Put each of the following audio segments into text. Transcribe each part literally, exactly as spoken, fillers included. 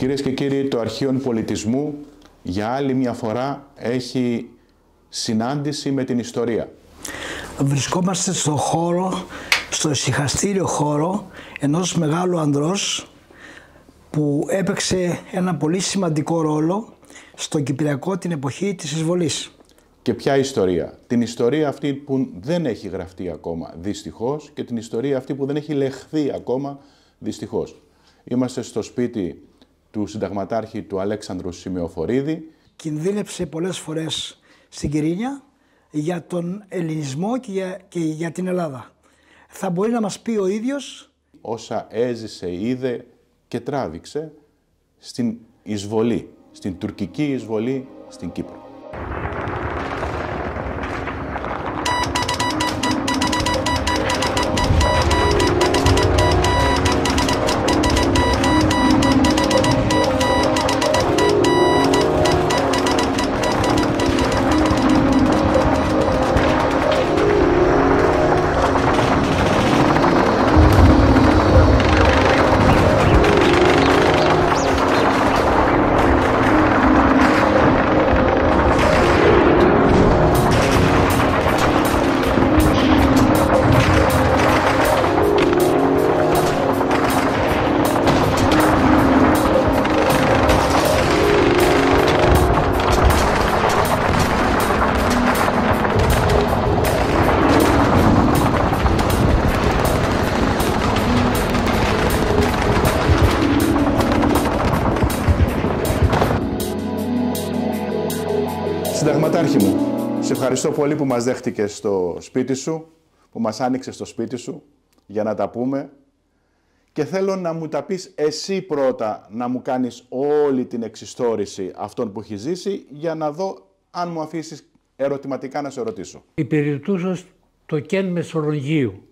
Κυρίες και κύριοι, το Αρχείο Πολιτισμού για άλλη μια φορά έχει συνάντηση με την ιστορία. Βρισκόμαστε στο χώρο, στο ησυχαστήριο χώρο ενός μεγάλου ανδρός που έπαιξε ένα πολύ σημαντικό ρόλο στο Κυπριακό την εποχή της εισβολής. Και ποια ιστορία? Την ιστορία αυτή που δεν έχει γραφτεί ακόμα δυστυχώς και την ιστορία αυτή που δεν έχει λεχθεί ακόμα δυστυχώς. Είμαστε στο σπίτι του συνταγματάρχη του Αλέξανδρου Σημεοφορίδη. Κινδύνεψε πολλές φορές στην Κυρίνια για τον ελληνισμό και για, και για την Ελλάδα. Θα μπορεί να μας πει ο ίδιος όσα έζησε, είδε και τράβηξε στην εισβολή, στην τουρκική εισβολή στην Κύπρο. Συνταγματάρχη μου, σε ευχαριστώ πολύ που μας δέχτηκες στο σπίτι σου, που μας άνοιξες στο σπίτι σου για να τα πούμε και θέλω να μου τα πεις εσύ πρώτα, να μου κάνεις όλη την εξιστόρηση αυτών που έχει ζήσει για να δω αν μου αφήσεις ερωτηματικά να σε ρωτήσω. Υπηρετούσα το Κεν Μεσολογγίου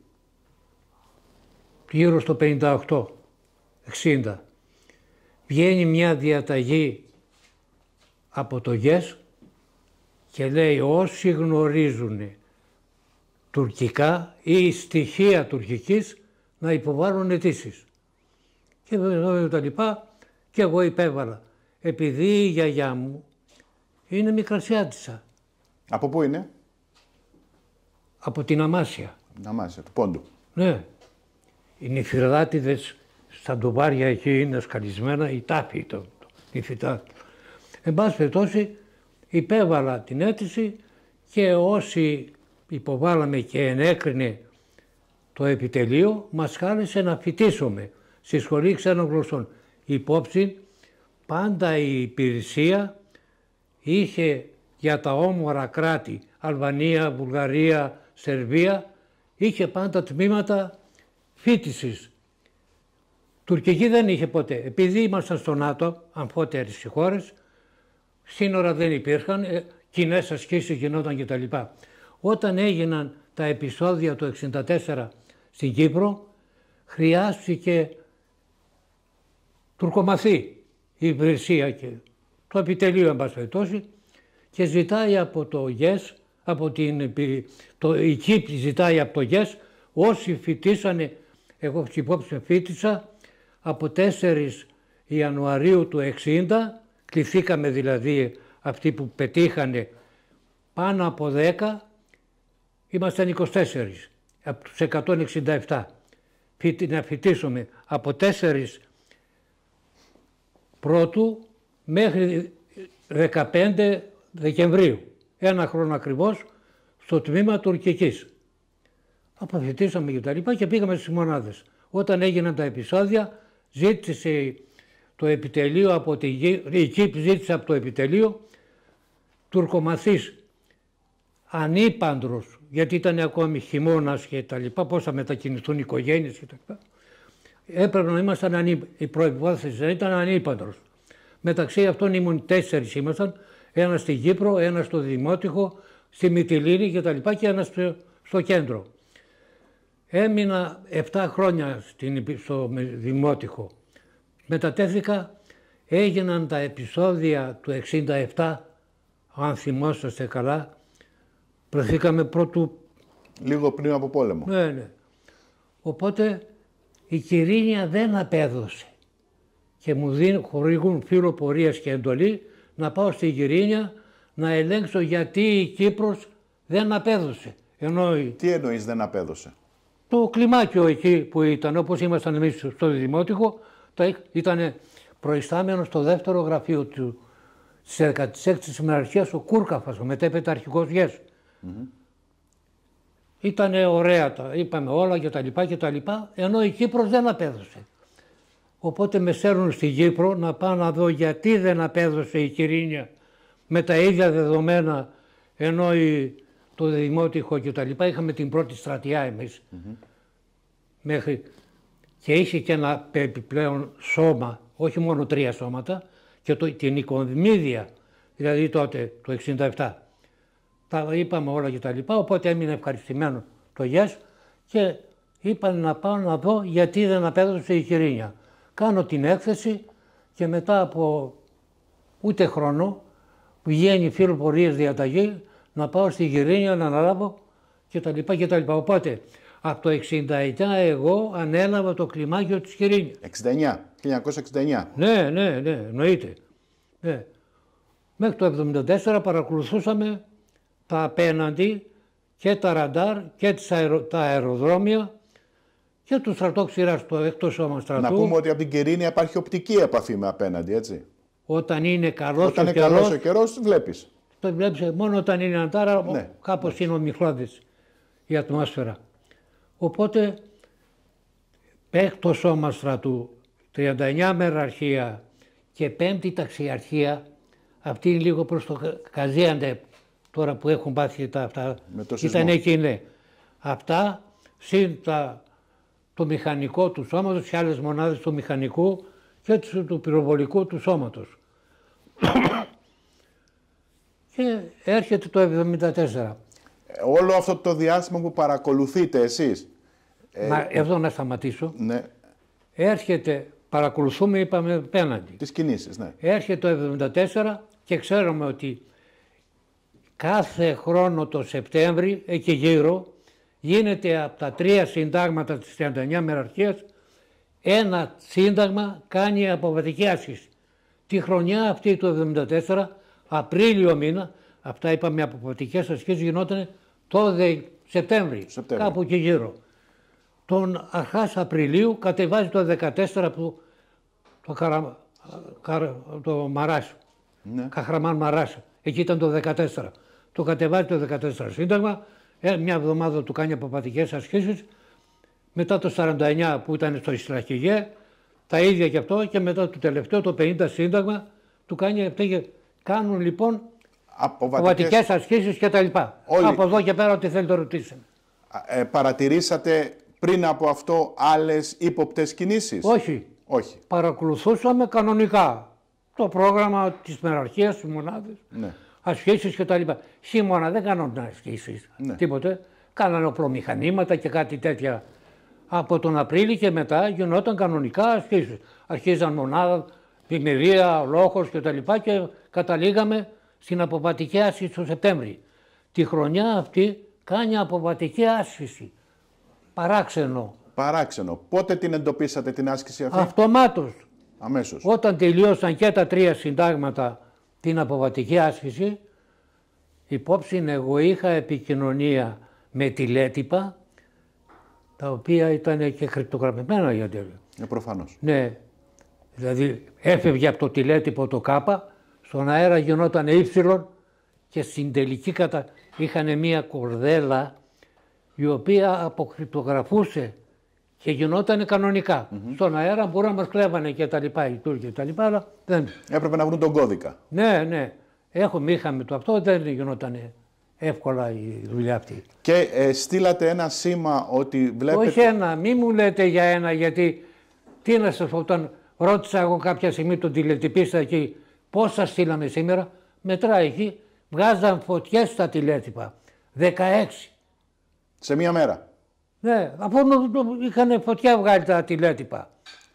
γύρω στο πενήντα οκτώ εξήντα. Βγαίνει μια διαταγή από το ΓΕΣ και λέει όσοι γνωρίζουν τουρκικά ή στοιχεία τουρκικής να υποβάλουν αιτήσεις. Και βέβαια τα λοιπά και εγώ υπέβαλα. Επειδή η γιαγιά μου είναι Μικρασιάτισσα. Από πού είναι? Από την Αμάσια. Την Αμάσια, του Πόντου. Ναι. Οι νηφιδάτιδες στα ντουβάρια εκεί είναι σκαλισμένα, οι τάφοι, το, το νηφιδάτι. Εν πάση περιπτώσει, υπέβαλα την αίτηση και όσοι υποβάλαμε και ενέκρινε το επιτελείο μας κάλεσε να φοιτήσουμε στη Σχολή Ξένων Γλωσσών. Υπόψη πάντα η υπηρεσία είχε για τα όμορα κράτη, Αλβανία, Βουλγαρία, Σερβία, είχε πάντα τμήματα φοιτησης. Τουρκική δεν είχε ποτέ. Επειδή ήμασταν στο ΝΑΤΟ, αμφότερες οι χώρες, σύνορα δεν υπήρχαν, ε, κοινές ασκήσεις γινόταν κτλ. Όταν έγιναν τα επεισόδια του εξήντα τέσσερα στην Κύπρο, χρειάστηκε τουρκομαθή η υπηρεσία και το επιτελείο, εν πάση περιπτώσει, και ζητάει από το ΓΕΣ, από την, το, η Κύπρη ζητάει από το ΓΕΣ, όσοι φοιτήσανε, εγώ υπόψη φοιτήσα, από τέσσερις Ιανουαρίου του εξήντα, κληθήκαμε δηλαδή αυτοί που πετύχανε πάνω από δέκα, ήμασταν είκοσι τέσσερα από τους εκατόν εξήντα επτά. Να φοιτήσουμε από τέσσερις πρώτου μέχρι δεκαπέντε Δεκεμβρίου. Ένα χρόνο ακριβώς στο τμήμα τουρκικής. Αποφοιτήσαμε και τα λοιπά και πήγαμε στις μονάδες. Όταν έγιναν τα επεισόδια ζήτησε το επιτελείο από τη η Κύπρη ζήτησε από το επιτελείο τουρκομαθής ανήπαντρος, γιατί ήταν ακόμη χειμώνας και τα λοιπά, πώς θα μετακινηθούν οι οικογένειες και τα λοιπά. Έπρεπε να ήμασταν ανήπαντρος. Η προϋπόθεση ήταν ανήπαντρος. Μεταξύ αυτών ήμουν τέσσερις ήμασταν, ένα στην Κύπρο, ένα στο Δημότυχο, στη Μυτιλήνη και τα λοιπά και ένα στο, στο κέντρο. Έμεινα επτά χρόνια στην, στο Δημότυχο. Μετατέθηκα, έγιναν τα επεισόδια του εξήντα επτά, αν θυμόσαστε καλά, βρεθήκαμε πρώτου... Λίγο πριν από πόλεμο. Ναι, ναι. Οπότε η Κυρίνια δεν απέδωσε. και μου δίνουν, χορηγούν φύλλο πορείας και εντολή να πάω στη Γυρίνια να ελέγξω γιατί η Κύπρος δεν απέδωσε. Ενώ Τι εννοείς δεν απέδωσε? το κλιμάκιο εκεί που ήταν, όπως ήμασταν εμείς στο Δημότυχο, ήταν προϊστάμενο στο δεύτερο γραφείο του, της δεκαέξης ημεραρχίας, ο Κούρκαφας, ο μετέπειτα αρχηγός ΓΕΣ. Mm-hmm. Ήτανε ωραία, τα είπαμε όλα και τα λοιπά και τα λοιπά, ενώ η Κύπρος δεν απέδωσε. Οπότε με στέλνουν στην Κύπρο να πάω να δω γιατί δεν απέδωσε η Κυρίνια με τα ίδια δεδομένα, ενώ η, το Δημότυχο και τα λοιπά είχαμε την πρώτη στρατιά εμείς. Mm-hmm. Μέχρι, και είχε και ένα επιπλέον σώμα, όχι μόνο τρία σώματα, και το, την Οικονομίδια, δηλαδή τότε το εξήντα επτά. Τα είπαμε όλα και τα λοιπά, οπότε έμεινε ευχαριστημένο το ΓΕΣ και είπαν να πάω να δω γιατί δεν απέδωσε η Κυρίνια. Κάνω την έκθεση και μετά από ούτε χρόνο βγαίνει φύλλο πορείας διαταγή να πάω στη Κυρίνια να αναλάβω και τα λοιπά και τα λοιπά. Οπότε από το εξήντα εννιά εγώ ανέλαβα το κλιμάκιο της Κυρίνιας. εξήντα εννιά, χίλια εννιακόσια εξήντα εννιά. Ναι, ναι, ναι, εννοείται. Ναι. Μέχρι το εβδομήντα τέσσερα παρακολουθούσαμε τα απέναντι και τα ραντάρ και τις αερο, τα αεροδρόμια και του στρατόξηρας το εκτός σώμα στρατού. Να πούμε ότι από την Κυρίνια υπάρχει οπτική επαφή με απέναντι, έτσι. Όταν είναι καλός όταν ο είναι καιρός, καλός ο καιρός, βλέπεις. Το βλέπεις μόνο όταν είναι αντάρα, ναι. κάπως είναι ομιχλώδης η ατμόσφαιρα. Οπότε, μέχρι το σώμα στρατού, τριάντα εννιά μεραρχία και πέμπτη ταξιαρχία, αυτή είναι λίγο προς το Καζίαντεπ, τώρα που έχουν πάθει τα αυτά, ήταν εκεί, ναι. Αυτά, συν τα, το μηχανικό του σώματος και άλλες μονάδες του μηχανικού και του, του πυροβολικού του σώματος. Και έρχεται το εβδομήντα τέσσερα. Όλο αυτό το διάστημα που παρακολουθείτε εσείς. Μα ε, εδώ να σταματήσω. Ναι. Έρχεται, παρακολουθούμε, είπαμε, απέναντι. Τις κινήσεις, ναι. Έρχεται το εβδομήντα τέσσερα και ξέρουμε ότι κάθε χρόνο το Σεπτέμβρη, εκεί γύρω, γίνεται από τα τρία συντάγματα της τριάντα εννιά μεραρχίας, ένα σύνταγμα κάνει αποβατική άσκηση. Τη χρονιά αυτή του εβδομήντα τέσσερα, Απρίλιο μήνα, αυτά είπαμε αποβατικές ασκήσεις, γινόταν το Σεπτέμβρη, Σεπτέμβρη, κάπου εκεί γύρω. Τον αρχάς Απριλίου κατεβάζει το δεκατέσσερα που το, καρα, καρα, το Μαράς, ναι. Καχραμάν Μαράς, εκεί ήταν το δεκατέσσερα. Το κατεβάζει το δεκατέσσερα σύνταγμα, μια εβδομάδα του κάνει αποβατικές ασκήσεις, μετά το σαράντα εννιά που ήταν στο Ισλαχηγέ, τα ίδια και αυτό, και μετά το τελευταίο, το πενήντα σύνταγμα, του κάνει αυτά και κάνουν λοιπόν αποβατικές ασκήσεις και τα λοιπά. Όλοι... Από εδώ και πέρα ό,τι θέλετε ρωτήσετε. Ε, παρατηρήσατε πριν από αυτό άλλες ύποπτες κινήσεις? Όχι. Όχι. Παρακολουθούσαμε κανονικά το πρόγραμμα της μεραρχίας, της μονάδες, ναι. Ασκήσεις και τα λοιπά. Σήμερα δεν κάνουν ασκήσεις, ναι. Τίποτε. Κάνανε οπλομηχανήματα και κάτι τέτοια. Από τον Απρίλιο και μετά γινόταν κανονικά ασκήσεις. Αρχίζαν μονάδα, πλημμυρία, λόγος και τα λοιπά και καταλήγαμε στην αποβατική άσκηση το Σεπτέμβρη. Τη χρονιά αυτή κάνει αποβατική άσκηση. Παράξενο. Παράξενο. Πότε την εντοπίσατε την άσκηση αυτή? Αυτομάτως. Αμέσως. Όταν τελείωσαν και τα τρία συντάγματα την αποβατική άσκηση, υπόψη εγώ είχα επικοινωνία με τηλέτυπα, τα οποία ήταν και κρυπτογραφημένα για τέλειο. Ε, προφανώς. Ναι. Δηλαδή έφευγε από το τηλέτυπο το Κ, στον αέρα γινόταν Y και στην τελική κατα... είχαν μία κορδέλα η οποία αποκρυπτογραφούσε και γινόταν κανονικά. Mm-hmm. Στον αέρα μπορεί να μας κλέβανε και τα λοιπά, οι Τούρκοι και τα λοιπά, αλλά δεν... Έπρεπε να βρουν τον κώδικα. Ναι, ναι. Έχουμε, είχαμε το αυτό, δεν γινόταν εύκολα η δουλειά αυτή. Και ε, στείλατε ένα σήμα ότι βλέπετε... Όχι ένα, μη μου λέτε για ένα, γιατί τι να σας πω, όταν ρώτησα εγώ κάποια στιγμή τον τηλετυπίστα εκεί πόσα στείλαμε σήμερα, μετράει εκεί, βγάζαν φωτιές στα τηλέτυπα. δεκαέξι. Σε μία μέρα. Ναι, αφού είχαν φωτιά βγάλει τα τηλέτυπα.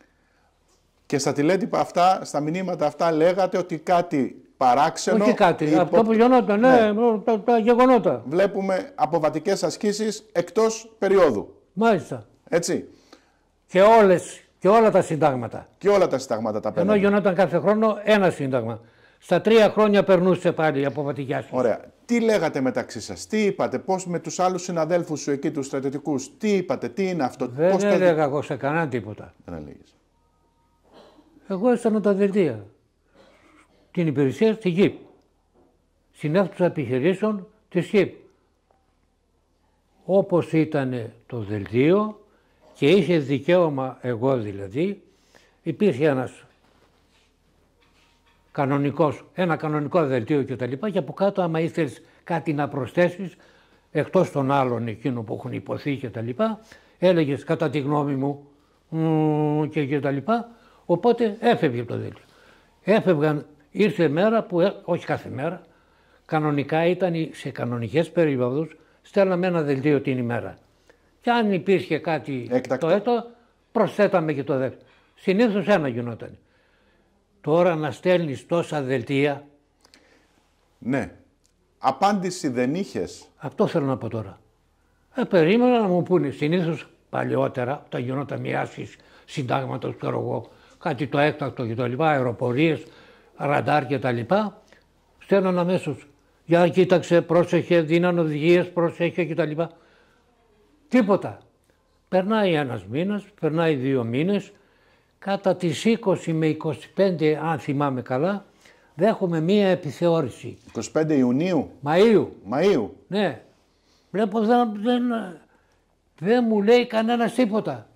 Και στα τηλέτυπα αυτά, στα μηνύματα αυτά λέγατε ότι κάτι παράξενο... Όχι κάτι, υπο... αυτό που γινόταν, ναι, ναι. Τα, τα γεγονότα. Βλέπουμε αποβατικές ασκήσεις εκτός περίοδου. Μάλιστα. Έτσι. Και όλες, Και όλα τα συντάγματα. Και όλα τα συντάγματα τα παίρνετε. Ενώ γινόταν κάθε χρόνο ένα σύνταγμα. Στα τρία χρόνια περνούσε πάλι από βατικιά. Ωραία. Τι λέγατε μεταξύ σας, τι είπατε, πώς με τους άλλους συναδέλφους σου εκεί, τους στρατιωτικούς, τι είπατε, τι είναι αυτό, Δεν πώς έλεγα εγώ σε κανέναν τίποτα. Δεν έλεγες. Εγώ έστανα τα δελτία. Την υπηρεσία στη ΓΙΠ. Στην αίθουσα επιχειρήσεων της ΓΙΠ. Όπως ήταν το δελτίο και είχε δικαίωμα, εγώ δηλαδή, υπήρχε ένας κανονικός, ένα κανονικό δελτίο και τα λοιπά, και από κάτω άμα ήθελες κάτι να προσθέσεις, εκτός των άλλων εκείνων που έχουν υποθεί και τα λοιπά, έλεγες κατά τη γνώμη μου μ, και, και τα λοιπά, οπότε έφευγε το δελτίο. Έφευγαν, ήρθε μέρα που, ε, όχι κάθε μέρα, κανονικά ήταν σε κανονικές περίοδους, στέλναμε ένα δελτίο την ημέρα. Και αν υπήρχε κάτι Έκτακτο. το έτο, προσθέταμε και το δεύτερο. Συνήθως ένα γινόταν. Τώρα να στέλνεις τόσα δελτία. Ναι. Απάντηση δεν είχες. Αυτό θέλω να πω τώρα. Ε, περίμενα να μου πούνε. Συνήθως παλιότερα, όταν γινόταν μια άσκηση συντάγματος, ξέρω εγώ, κάτι το έκτακτο και το λοιπά, αεροπορίες, ραντάρ και τα λοιπά, στέλναν αμέσως. Για κοίταξε, πρόσεχε, δίναν οδηγίες, πρόσεχε και τα λοιπά. Τίποτα. Περνάει ένας μήνας, περνάει δύο μήνες, κατά τις είκοσι με είκοσι πέντε, αν θυμάμαι καλά, δέχομαι μία επιθεώρηση. είκοσι πέντε Ιουνίου. Μαΐου. Μαΐου. Ναι. Βλέπω δεν, δεν, δεν μου λέει κανένας τίποτα.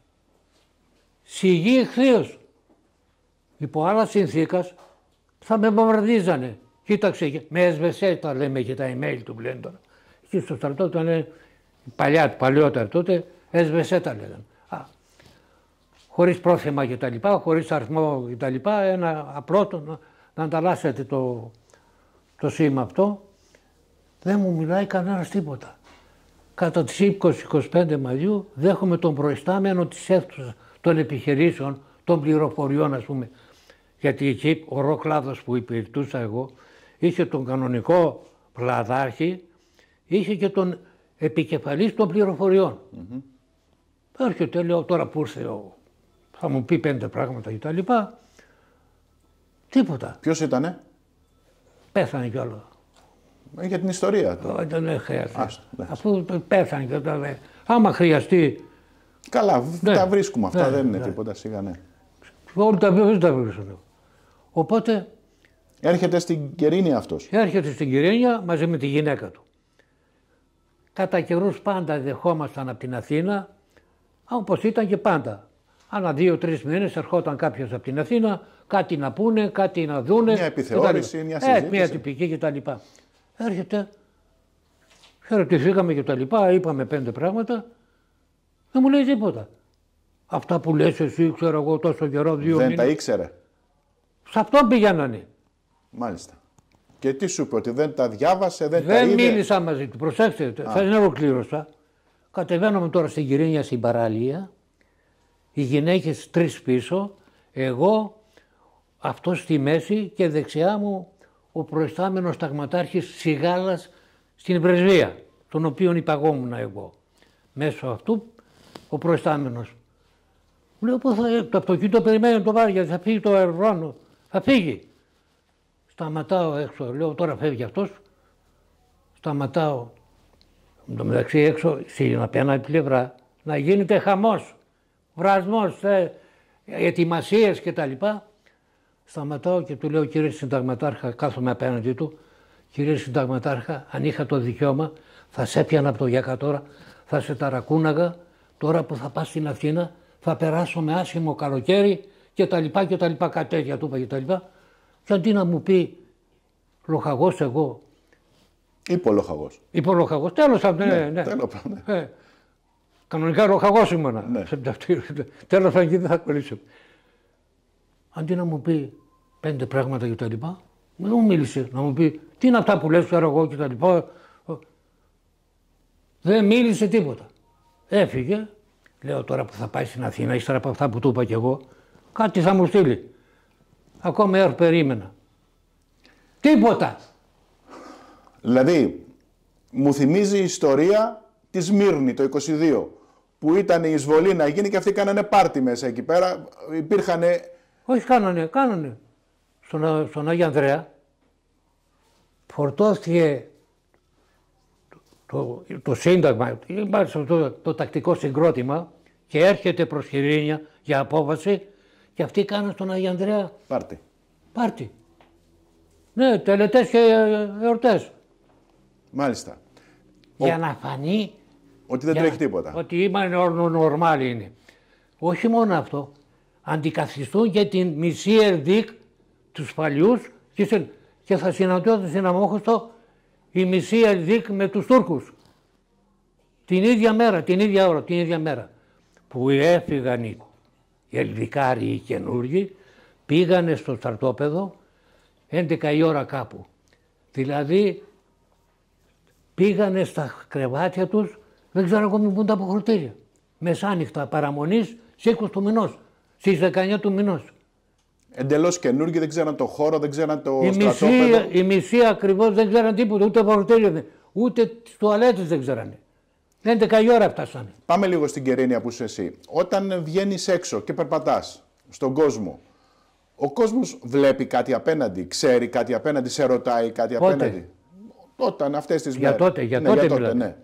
Σιγή εχθείως. Υπό άλλα συνθήκας θα με βομβαρδίζανε. Κοίταξε, με ες βι ες τα λέμε και τα email του πλέον τώρα. Εκεί στο στρατό ήταν παλιά, παλιότερα τότε, ες βι ες τα λέγανε. Χωρίς πρόθεμα και τα λοιπά, χωρίς αριθμό και τα λοιπά, ένα απλό το, να, να ανταλλάσσετε το, το σήμα αυτό. Δεν μου μιλάει κανένας τίποτα. Κατά τις είκοσι με είκοσι πέντε Μαΐου δέχομαι τον προϊστάμενο της αίθουσας των επιχειρήσεων, των πληροφοριών ας πούμε. Γιατί εκεί ο ρο κλάδος που υπηρετούσα εγώ είχε τον κανονικό πλαδάρχη, είχε και τον επικεφαλής των πληροφοριών. Mm-hmm. Έρχεται, λέω, τώρα που ήρθε ο, θα μου πει πέντε πράγματα και τα λοιπά. Τίποτα. Ποιος ήτανε? Πέθανε κιόλας. Για την ιστορία του. Δεν χρειάζεται. Αφού πέθανε και τα λέει. Άμα χρειαστεί. Καλά, ναι, τα βρίσκουμε αυτά, ναι, δεν είναι ναι. τίποτα, σιγά ναι. Όλοι τα βρίσκουν, τα βρίσκουν. Οπότε. Έρχεται στην Κερίνια αυτός. Έρχεται στην Κερίνια μαζί με τη γυναίκα του. Κατά καιρούς πάντα δεχόμασταν από την Αθήνα, όπως ήταν και πάντα. Ανά δύο-τρεις μήνες ερχόταν κάποιος από την Αθήνα, κάτι να πούνε, κάτι να δούνε. Μια επιθεώρηση, μια συζήτηση. Ε, μια τυπική κτλ. Έρχεται, χαιρετηθήκαμε κτλ. Είπαμε πέντε πράγματα, δεν μου λέει τίποτα. Αυτά που λες εσύ, ξέρω εγώ, τόσο καιρό, δύο Δεν μήνες. τα ήξερε. Σε αυτόν πηγαίνανε. Μάλιστα. Και τι σου είπε, ότι δεν τα διάβασε, δεν, Δεν τα είδε. μίλησα μαζί του. Προσέξτε, θα είναι ολοκλήρωσα. Κατεβαίνουμε τώρα στην Κυρίνια στην παραλία. Οι γυναίκες τρεις πίσω, εγώ, αυτός στη μέση και δεξιά μου ο προϊστάμενος ταγματάρχης Σιγάλας στην πρεσβεία, τον οποίον υπαγόμουν εγώ. Μέσω αυτού ο προϊστάμενος. Λέω πως θα, το αυτοκίνητο περιμένει να το πάρει γιατί θα φύγει το αεροπλάνο. Θα φύγει. Σταματάω έξω, λέω τώρα φεύγει αυτός. Σταματάω. Εν τω μεταξύ έξω στην απέναντι πλευρά να γίνεται χαμός, βρασμός, ε, ετοιμασίες κτλ. Σταματάω και του λέω, κύριε Συνταγματάρχα, κάθομαι απέναντι του, κύριε Συνταγματάρχα, αν είχα το δικαίωμα θα σε έπιανα από το γιακά τώρα, θα σε ταρακούναγα, τώρα που θα πας στην Αθήνα θα περάσω με άσχημο καλοκαίρι και τα λοιπά και τα λοιπά, κάτι τέτοια του είπα και τα λοιπά. Και αντί να μου πει λοχαγός εγώ. Είπε ο λοχαγός. Είπε ο λοχαγός, τέλος πάντων, ναι, ναι. ναι. Τέλος, ναι. Ε, κανονικά λοχαγός ήμουνα. Ναι. Τέλος πάντων, δεν θα κολλήσω. Αντί να μου πει πέντε πράγματα και τα λοιπά, δεν μου μίλησε. Να μου πει τι είναι αυτά που λες, ξέρω εγώ και τα λοιπά. Δεν μίλησε τίποτα. Έφυγε. Λέω τώρα που θα πάει στην Αθήνα, ύστερα από αυτά που του είπα κι εγώ, κάτι θα μου στείλει. Ακόμα έω περίμενα. Τίποτα. Δηλαδή, μου θυμίζει η ιστορία τη Σμύρνη το είκοσι δύο, που ήταν η εισβολή να γίνει και αυτοί κάνανε πάρτι μέσα εκεί πέρα. Υπήρχανε... Όχι, κάνανε, κάνανε. Στον, στον Άγιο Ανδρέα φορτώθηκε το, το, το Σύνταγμα, το, το τακτικό συγκρότημα και έρχεται προς Χιρήνια για απόβαση και αυτοί κάνανε στον Άγιο Ανδρέα πάρτι. Πάρτι. Ναι, τελετές και εορτές. Μάλιστα. Για Ο... να φανεί ότι δεν τρέχει τίποτα. Ότι είμαστε νορμάλοι είναι. Όχι μόνο αυτό. Αντικαθιστούν και την μισή Ερδίκ τους παλιούς και, και θα συναντιόνται στην Αμόχωστο η μισή Ερδίκ με τους Τούρκους. Την ίδια μέρα, την ίδια ώρα, την ίδια μέρα. Που έφυγαν οι Ελδικάροι οι καινούργοι, πήγανε στο στρατόπεδο έντεκα η ώρα κάπου. Δηλαδή πήγανε στα κρεβάτια τους, δεν ξέρω ακόμη πού είναι τα αποχρωτήρια. Μεσάνυχτα παραμονής στις είκοσι του μηνός, στις δεκαεννιά του μηνός. Εντελώς καινούργοι, δεν ξέραν το χώρο, δεν ξέραν το η στρατόπεδο. Μισή, η μισή ακριβώς δεν ξέραν τίποτα, ούτε αποχρωτήρια, ούτε τις τουαλέτες δεν ξέρανε. έντεκα η ώρα φτάσανε. Πάμε λίγο στην Κερίνια που είσαι εσύ. Όταν βγαίνεις έξω και περπατάς στον κόσμο, ο κόσμος βλέπει κάτι απέναντι, ξέρει κάτι απέναντι, σε ρωτάει κάτι Πότε? απέναντι. Όταν αυτές τις για μέρες. τότε, για ναι, τότε, για τότε δηλαδή. ναι.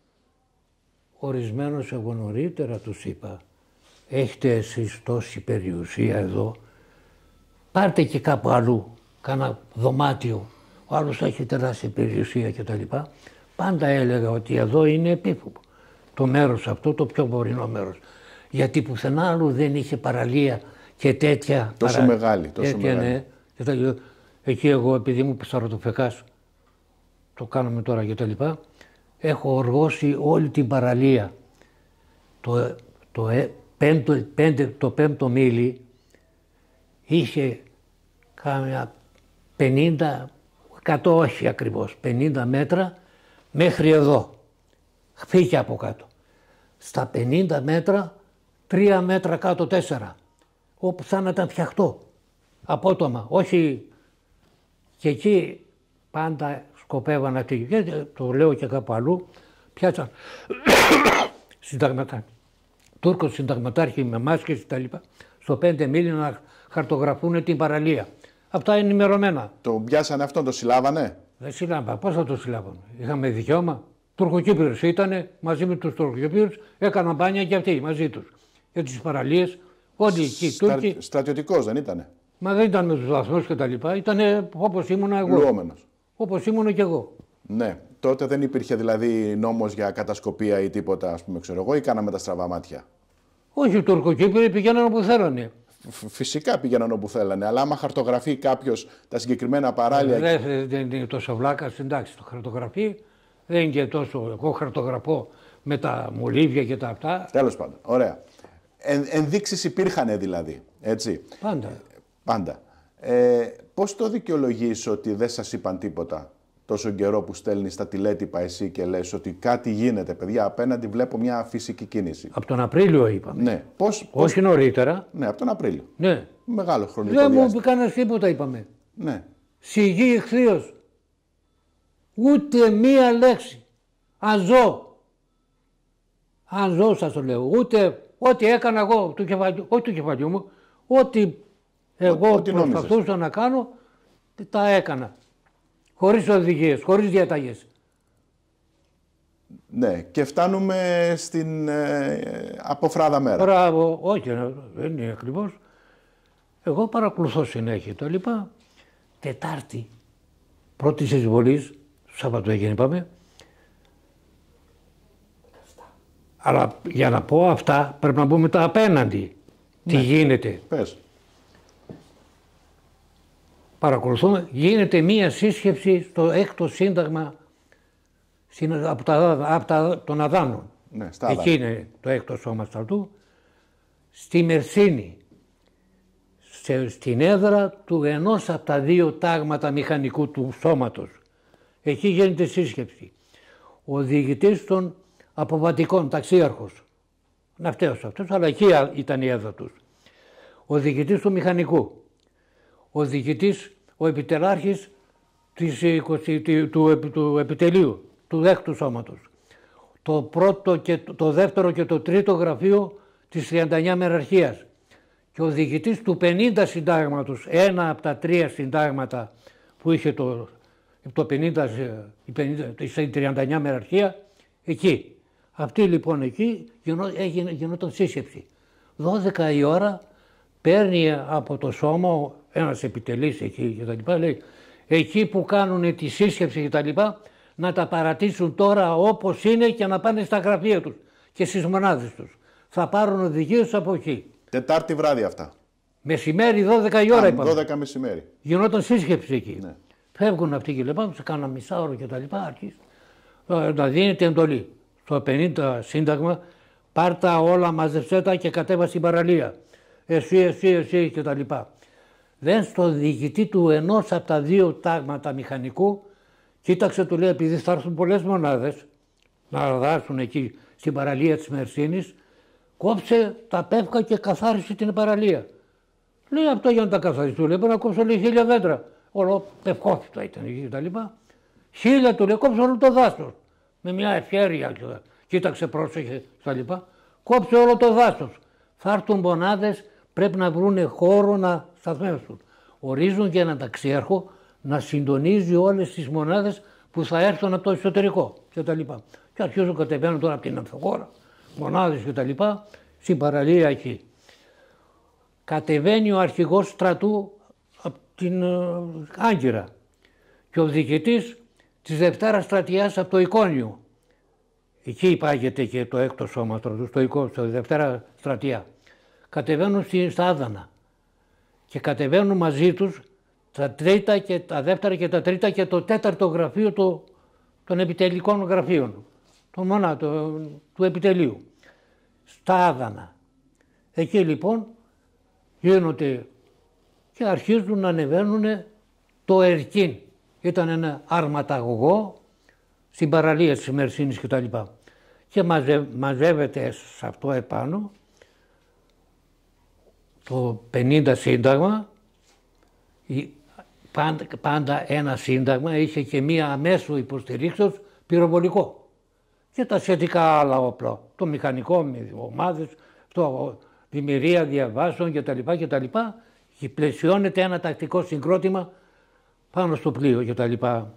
Ορισμένος εγώ νωρίτερα τους είπα, έχετε εσείς τόση περιουσία εδώ, πάρτε και κάπου αλλού, κάνα δωμάτιο, ο άλλος έχει τεράστια περιουσία κτλ. Πάντα έλεγα ότι εδώ είναι επίφοβο το μέρος αυτό, το πιο βορεινό μέρος. Γιατί πουθενά άλλου δεν είχε παραλία και τέτοια. Τόσο παρα... μεγάλη, τόσο τέτοια, μεγάλη. Ναι. Και τα... Εκεί εγώ, επειδή μου πεσταρωτοφεκάς, το κάνουμε τώρα και τα λοιπά, έχω οργώσει όλη την παραλία. Το, το, πέμπτο, πέντε, το πέμπτο μίλι είχε κάμια πενήντα, εκατό όχι ακριβώς, πενήντα μέτρα μέχρι εδώ. Χφήκε από κάτω. Στα πενήντα μέτρα, τρία μέτρα κάτω, τέσσερα. Όπου σαν να ήταν φτιαχτό. Απότομα. Όχι. Και εκεί πάντα σκοπεύαν να φύγει. Και το λέω και κάπου αλλού. Πιάτσαν συνταγματάρχη. Τούρκος συνταγματάρχη με μάσκες κτλ. Στο πέντε μίλι να χαρτογραφούν την παραλία. Αυτά είναι ενημερωμένα. Το πιάσανε αυτό, το συλλάβανε. Δεν συλλάβα. Πώς θα το συλλάβουν. Είχαμε δικαίωμα. Τουρκοκύπριος ήτανε μαζί με τους Τουρκοκύπριους. Έκαναν μπάνια και αυτοί μαζί τους. Για τις παραλίες. Όλοι εκεί Στρα... Τούρκοι. Στρατιωτικός δεν ήτανε. Μα δεν ήταν με τους βαθμούς και τα λοιπά. Ήτανε όπως ήμουνα εγώ. Λουόμενος. Όπως ήμουν και εγώ. Ναι. Τότε δεν υπήρχε δηλαδή νόμος για κατασκοπία ή τίποτα, ας πούμε, ξέρω εγώ, ή κάναμε τα στραβά μάτια. Όχι, οι Τουρκοκύπριοι πηγαίναν όπου θέλανε. Φυσικά πήγαιναν όπου θέλανε, αλλά άμα χαρτογραφεί κάποιος τα συγκεκριμένα παράλια. Δεν, δεν είναι τόσο βλάκα, εντάξει, το χαρτογραφεί. Δεν είναι και τόσο. Εγώ χαρτογραφώ με τα μολύβια και τα αυτά. Τέλος πάντων. Ωραία. En, ενδείξεις υπήρχαν δηλαδή. Έτσι. Πάντα. Πάντα. Ε, πώς το δικαιολογείς ότι δεν σας είπαν τίποτα τόσο καιρό που στέλνεις τα τηλέτυπα εσύ και λες ότι κάτι γίνεται, παιδιά, απέναντι βλέπω μια φυσική κίνηση. Από τον Απρίλιο είπαμε. Ναι. Πώς, πώς... Όχι νωρίτερα. Ναι, από τον Απρίλιο. Ναι. Μεγάλο χρονικό Δεν μου διάστημα. είπε κανένας τίποτα, είπαμε. Ναι. Σιγή εχθείως. Ούτε μία λέξη. Αν ζω. Αν ζω σας το λέω. Ούτε ό,τι έκανα εγώ του κεφαλιού, όχι του κεφαλιού μου, ό,τι εγώ ό,τι προσπαθούσα νόμιζες. να κάνω, τα έκανα. Χωρίς οδηγίες, χωρίς διαταγές. Ναι. Και φτάνουμε στην ε, αποφράδα μέρα. Μπράβο, όχι, δεν είναι ακριβώς. Εγώ παρακολουθώ συνέχεια τα λοιπά. Τετάρτη, πρώτης εισβολής, Σάββατο έγινε είπαμε. Αλλά για να πω αυτά πρέπει να πούμε τα απέναντι. Ναι. Τι γίνεται. Πες. Παρακολουθούμε, γίνεται μία σύσκεψη στο έκτο σύνταγμα στην, από, τα, από τα, των Αδάνων. Ναι, στα Εκεί Αδάνα. είναι το έκτο σώμα στρατού. Στη Μερσίνη, σε, στην έδρα του ενός από τα δύο τάγματα μηχανικού του σώματος. Εκεί γίνεται σύσκεψη. Ο διοικητής των αποβατικών, ταξίαρχος, ναυτέος αυτός, αλλά εκεί ήταν η έδρα τους. Ο διοικητής του μηχανικού. Ο διοικητής, ο επιτελάρχης της, του, του, του επιτελείου, του έκτου σώματος. το πρώτο και το δεύτερο και το τρίτο γραφείο της τριάντα εννιά μεραρχίας. Και ο διοικητής του πενήντα συντάγματος, ένα από τα τρία συντάγματα που είχε το, το πενήντα, η, πενήντα, η τριάντα εννιά μεραρχία, εκεί. Αυτή λοιπόν εκεί γινό, έγινε, γινόταν σύσκεψη. δώδεκα η ώρα παίρνει από το σώμα ένας επιτελής εκεί και τα λοιπά, λέει, εκεί που κάνουν τη σύσκεψη και τα λοιπά, να τα παρατήσουν τώρα όπως είναι και να πάνε στα γραφεία τους και στις μονάδες τους. Θα πάρουν οδηγίες από εκεί. Τετάρτη βράδυ αυτά. Μεσημέρι, δώδεκα η ώρα είπαμε. δώδεκα μεσημέρι. Γινόταν σύσκεψη εκεί. Ναι. Φεύγουν αυτοί και λοιπά, σε κάνα μισάωρο και τα λοιπά, αρχίζει να δίνεται εντολή. Στο πενήντα σύνταγμα, πάρτα όλα, μαζεψέ τα και κατέβα στην παραλία. Εσύ, εσύ, εσύ και τα λοιπά. Δεν στο διοικητή του ενός από τα δύο τάγματα μηχανικού, κοίταξε, του λέει, επειδή θα έρθουν πολλές μονάδες να δάσουν εκεί στην παραλία της Μερσίνης, κόψε τα πεύκα και καθάρισε την παραλία. Λέει, αυτό για να τα καθαρίσει, του λέει, πρέπει να κόψω, λέει, χίλια δέντρα. Όλο πευκόφυτα ήταν εκεί και τα λοιπά. Χίλια, του λέει, κόψε όλο το δάσος. Με μια ευχέρεια, κοίταξε, πρόσεχε στα λοιπά. Κόψε όλο το δάσος. Θα έρθουν μονάδες, πρέπει να βρουν χώρο να σταθμεύσουν. Ορίζουν και έναν ταξίαρχο να συντονίζει όλες τις μονάδες που θα έρθουν από το εσωτερικό κτλ. Και, και αρχίζουν κατεβαίνουν τώρα από την Ανθοχώρα, μονάδες κτλ. Στην παραλία εκεί. Κατεβαίνει ο αρχηγός στρατού από την uh, Άγκυρα και ο διοικητής της Δευτέρας Στρατιάς από το Εικόνιο. Εκεί υπάγεται και το έκτο σώμα στρατού, στο Εικόνιο, στο Δευτέρα Στρατιά. Κατεβαίνουν στα Άδανα και κατεβαίνουν μαζί τους τα τρίτα και τα δεύτερα και τα τρίτα και το τέταρτο γραφείο το, των επιτελικών γραφείων, το μονά, το, του επιτελείου, στα Άδανα. Εκεί λοιπόν γίνονται και αρχίζουν να ανεβαίνουν το Ερκίν. Ήταν ένα αρματαγωγό στην παραλία της Μερσίνης κτλ. Και, και μαζε, μαζεύεται σε αυτό επάνω το πενήντα σύνταγμα. Πάντα, πάντα ένα σύνταγμα είχε και μία αμέσου υποστηρίξεως πυροβολικό και τα σχετικά άλλα όπλα, το μηχανικό με ομάδες, το δημιουργία διαβάσεων κτλ. κτλ. Και πλαισιώνεται ένα τακτικό συγκρότημα πάνω στο πλοίο κτλ.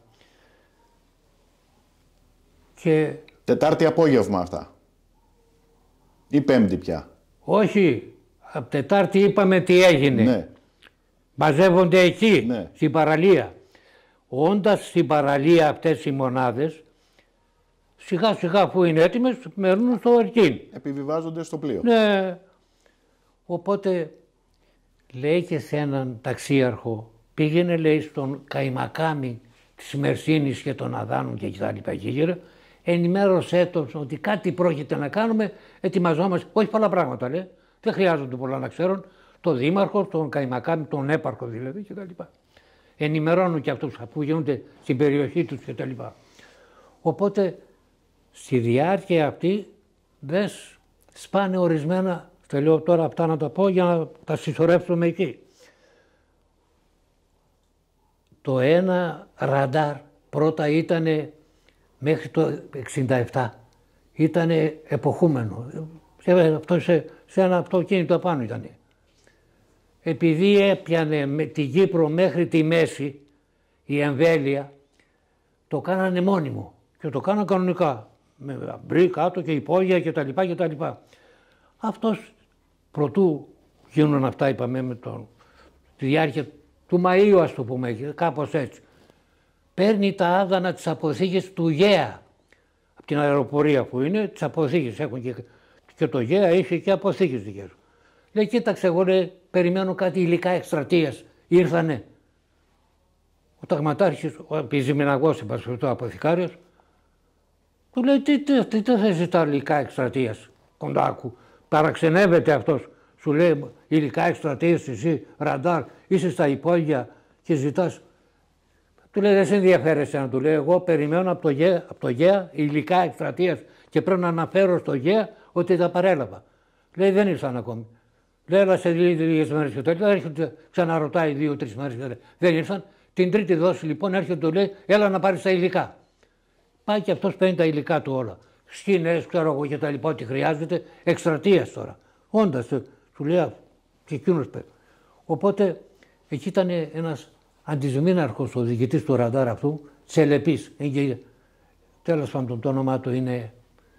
Και... Τετάρτη απόγευμα αυτά ή Πέμπτη πια? Όχι, από Τετάρτη είπαμε τι έγινε. Ναι. Μαζεύονται εκεί, ναι. στην παραλία. Όντας στην παραλία αυτές οι μονάδες, σιγά σιγά αφού είναι έτοιμες, μένουν στο Ερκίν. Επιβιβάζονται στο πλοίο. Ναι. Οπότε λέει και σε έναν ταξίαρχο, πήγαινε λέει στον καημακάμι της Μερσίνης και των Αδάνων και τα λοιπά γύρω, ενημέρωσέ τον ότι κάτι πρόκειται να κάνουμε, ετοιμαζόμαστε, όχι πολλά πράγματα λέει, δεν χρειάζονται πολλά να ξέρουν, τον δήμαρχο, τον καημακάμι, τον έπαρχο δηλαδή κτλ. Ενημερώνουν και αυτούς που γίνονται στην περιοχή τους κτλ. Οπότε στη διάρκεια αυτή δεν σπάνε ορισμένα, θέλω τώρα αυτά να τα πω για να τα συσσωρεύσουμε εκεί. Το ένα ραντάρ πρώτα ήταν μέχρι το εξήντα επτά, ήταν εποχούμενο, σε, αυτό, σε, σε ένα αυτοκίνητο απάνω ήταν. Επειδή έπιανε με την Κύπρο μέχρι τη μέση η εμβέλεια, το κάνανε μόνιμο και το κάνανε κανονικά, με αμπρί κάτω και υπόγεια κτλ. κτλ. Αυτός προτού γίνουν αυτά είπαμε με τον, τη διάρκεια του Μαΐου ας το πούμε, κάπως έτσι. Παίρνει τα άδανα της αποθήκης του Γέα, από την αεροπορία που είναι, τις αποθήκες έχουν και, και το Γέα είχε και αποθήκες δικές του. Λέει, κοίταξε, εγώ λέει, περιμένω κάτι υλικά εκστρατείας. Ήρθανε. Ο ταγματάρχης, ο επιζημιναγός, ο αποθηκάριος, του λέει, τι, τι, τι, τι θες τα υλικά εκστρατείας, κοντάκου. Παραξενεύεται αυτός. Σου λέει, υλικά εκστρατείας, εσύ, ραντάρ, είσαι στα υπόγεια και ζητάς. Του λέει, δεν σε ενδιαφέρεσαι να του λέει, εγώ περιμένω από το Γέα, από το Γέα υλικά εκστρατείας και πρέπει να αναφέρω στο Γέα ότι τα παρέλαβα. Λέει, δεν ήρθαν ακόμη. Λέει, αλλά σε λίγες μέρες και τέλος, έρχεται, ξαναρωτάει δύο-τρεις μέρες και δεν ήρθαν. Την τρίτη δόση λοιπόν έρχεται, του λέει, έλα να πάρεις τα υλικά. Πάει και αυτός παίρνει τα υλικά του όλα. σκηνές, ξέρω εγώ και τα λοιπά, ότι χρειάζεται εκστρατείας τώρα. Όντας, του λέει και εκείνος πέρα. Οπότε εκεί ήταν ένας αντισμήναρχος, ο διοικητής του ραντάρ αυτού, Τσελεπής. Τέλος πάντων το όνομά του είναι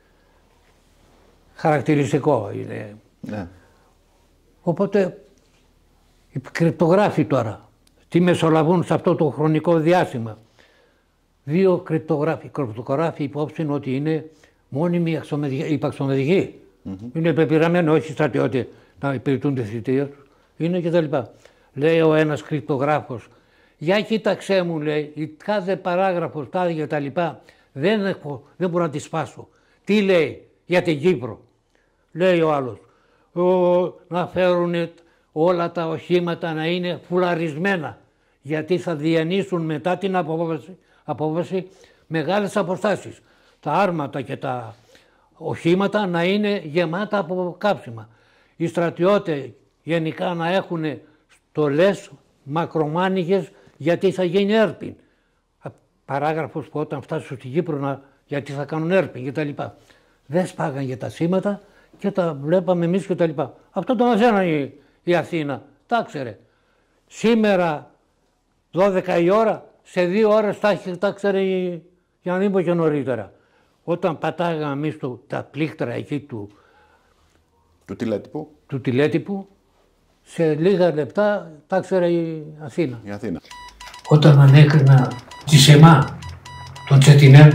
χαρακτηριστικό. Είναι. Ναι. Οπότε οι κρυπτογράφοι τώρα, τι μεσολαβούν σε αυτό το χρονικό διάστημα. Δύο κρυπτογράφοι, κρυπτογράφοι υπόψη ότι είναι μόνιμοι υπαξιωματικοί. Mm-hmm. Είναι πεπειραμένοι, όχι στρατιώτες να υπηρετούν τη θητεία τους. Είναι κτλ. Λέει ο ένας κρυπτογράφος, για κοίταξέ μου, λέει, η κάθε παράγραφος, τάδε και τα λοιπά, δεν, έχω, δεν μπορώ να τη σπάσω. Τι λέει για την Κύπρο. Λέει ο άλλος, ο, να φέρουν όλα τα οχήματα να είναι φουλαρισμένα, γιατί θα διανύσουν μετά την απόβαση, απόβαση μεγάλες αποστάσεις. Τα άρματα και τα οχήματα να είναι γεμάτα από κάψιμα. Οι στρατιώτες γενικά να έχουν στολές μακρομάνικες, γιατί θα γίνει έρπιν. Παράγραφος που όταν φτάσουν στην Κύπρο να, γιατί θα κάνουν έρπιν και τα λοιπά. Δεν σπάγαν για τα σήματα και τα βλέπαμε εμείς και τα λοιπά. Αυτό το μαθαίνανε η, η Αθήνα. Τα ξέρε. Σήμερα δώδεκα η ώρα, σε δύο ώρες τα, τα ξέρε η, για να μην πω και νωρίτερα. Όταν πατάγαμε εμείς το, τα πλήκτρα εκεί του, του τηλέτυπου. του τηλέτυπου, σε λίγα λεπτά τα ξέρε η Αθήνα. Η Αθήνα. Όταν ανέκρινα τη ΣΕΜΑ, τον Τσετινέρ,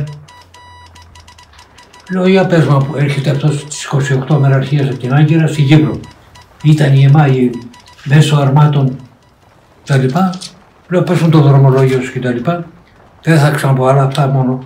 λέω για πες μου που έρχεται αυτός στις είκοσι οκτώ μεραρχίες από την Άγκυρα στην Κύπρο. Ήταν η ΕΜΑ, η μέσω αρμάτων τα λοιπά. Λέω πες μου το δρομολόγιο σου και τα λοιπά. Δεν θα ξαναπώ άλλα αυτά μόνο.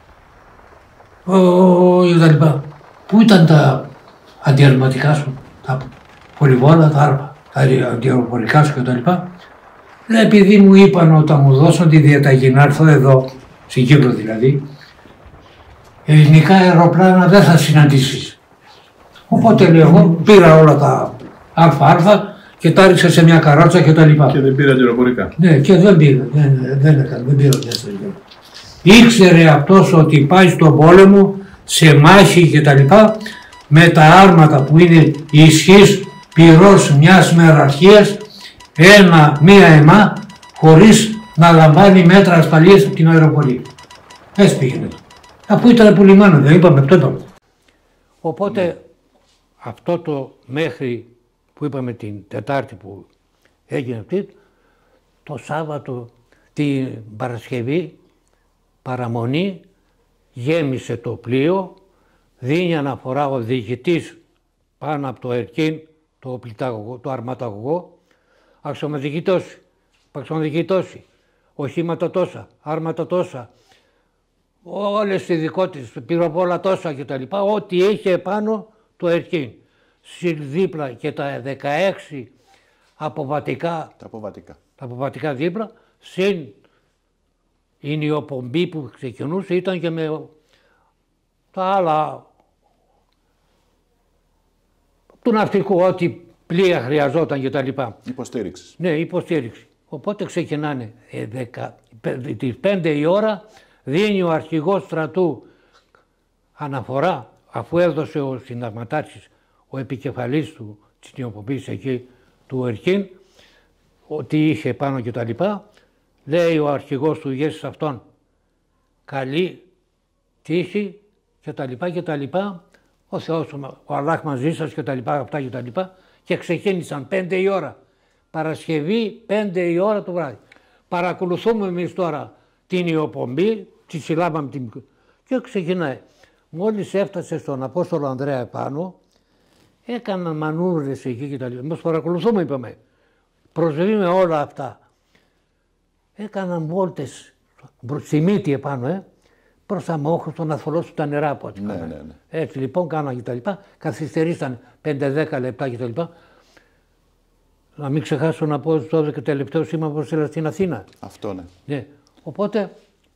Ω, τα λοιπά. Πού ήταν τα αντιαρματικά σου, τα πολυβόλα, τα άρπα, τα αντιαεροπορικά σου και τα λοιπά. Λέει, επειδή μου είπαν όταν μου δώσαν τη διαταγή να έρθω εδώ, στην Κύπρο δηλαδή, ελληνικά αεροπλάνα δεν θα συναντήσεις. Οπότε λέω, εγώ πήρα όλα τα αλφα-αλφα και τα ρίξα σε μια καρότσα και τα λοιπά. Και δεν πήρα αεροπορικά. Ναι, και δεν πήρα, δεν, δεν έκανε, δεν πήρα μέσα. Ήξερε αυτός ότι πάει στον πόλεμο, σε μάχη και τα λοιπά, με τα άρματα που είναι η ισχύς πυρός μιας μεραρχίας, ένα, μία ΕΜΑ, χωρίς να λαμβάνει μέτρα ασφαλείας από την αεροπορία. Έτσι πήγαινε. Αφού ήταν πουλημένο, δεν είπαμε, αυτό είπαμε. Οπότε ναι. Αυτό το μέχρι που είπαμε την Τετάρτη που έγινε αυτή, το Σάββατο, την Παρασκευή, παραμονή, γέμισε το πλοίο, δίνει αναφορά ο διοικητής πάνω από το Ερκίν, το, πληταγωγό, το αρματαγωγό, αξιωματική τόση, αξιωματική τόση, οχήματα τόσα, άρματα τόσα, όλες οι ειδικότητες, πυροβόλα τόσα κτλ. Ό,τι είχε επάνω το Ερκίν. Δίπλα και τα δεκαέξι αποβατικά, τα αποβατικά, τα αποβατικά δίπλα, συν η νιοπομπή που ξεκινούσε, ήταν και με τα άλλα του ναυτικού, ό,τι πλοία χρειαζόταν και τα λοιπά. Υποστήριξη. Ναι, υποστήριξη. Οπότε ξεκινάνε ε, δεκα, τις πέντε η ώρα, δίνει ο αρχηγός στρατού αναφορά, αφού έδωσε ο συνταγματάρχης, ο επικεφαλής του της νιοπομπής εκεί του Ερκίν, ότι είχε πάνω και τα λοιπά. Λέει ο αρχηγός του ηγέσης αυτών, καλή τύχη και τα λοιπά και τα λοιπά, ο Θεός, ο Αλλάχ μαζί σας και τα λοιπά, αυτά και τα λοιπά, και ξεκίνησαν πέντε η ώρα, Παρασκευή πέντε η ώρα το βράδυ. Παρακολουθούμε εμείς τώρα την ιοπομπή, τη συλλάβαμε την... και ξεκινάει. Μόλις έφτασε στον Απόστολο Ανδρέα επάνω, έκαναν μανούβρες εκεί και τα λοιπά. Μας παρακολουθούμε, είπαμε. Προσβεί με όλα αυτά. Έκαναν βόλτες στη μύτη επάνω, ε, προς τα μόχωστο να θολώσουν τα νερά από ό,τι ναι, κάνανε. ναι, ναι. Έτσι λοιπόν κάναν και τα λοιπά. Καθυστερήσαν πέντε δέκα λεπτά και τα λοιπά. Να μην ξεχάσω να πω στο δώδεκα τελευταίο σήμα που έστειλα στην Αθήνα. Αυτό ναι. Ναι. Οπότε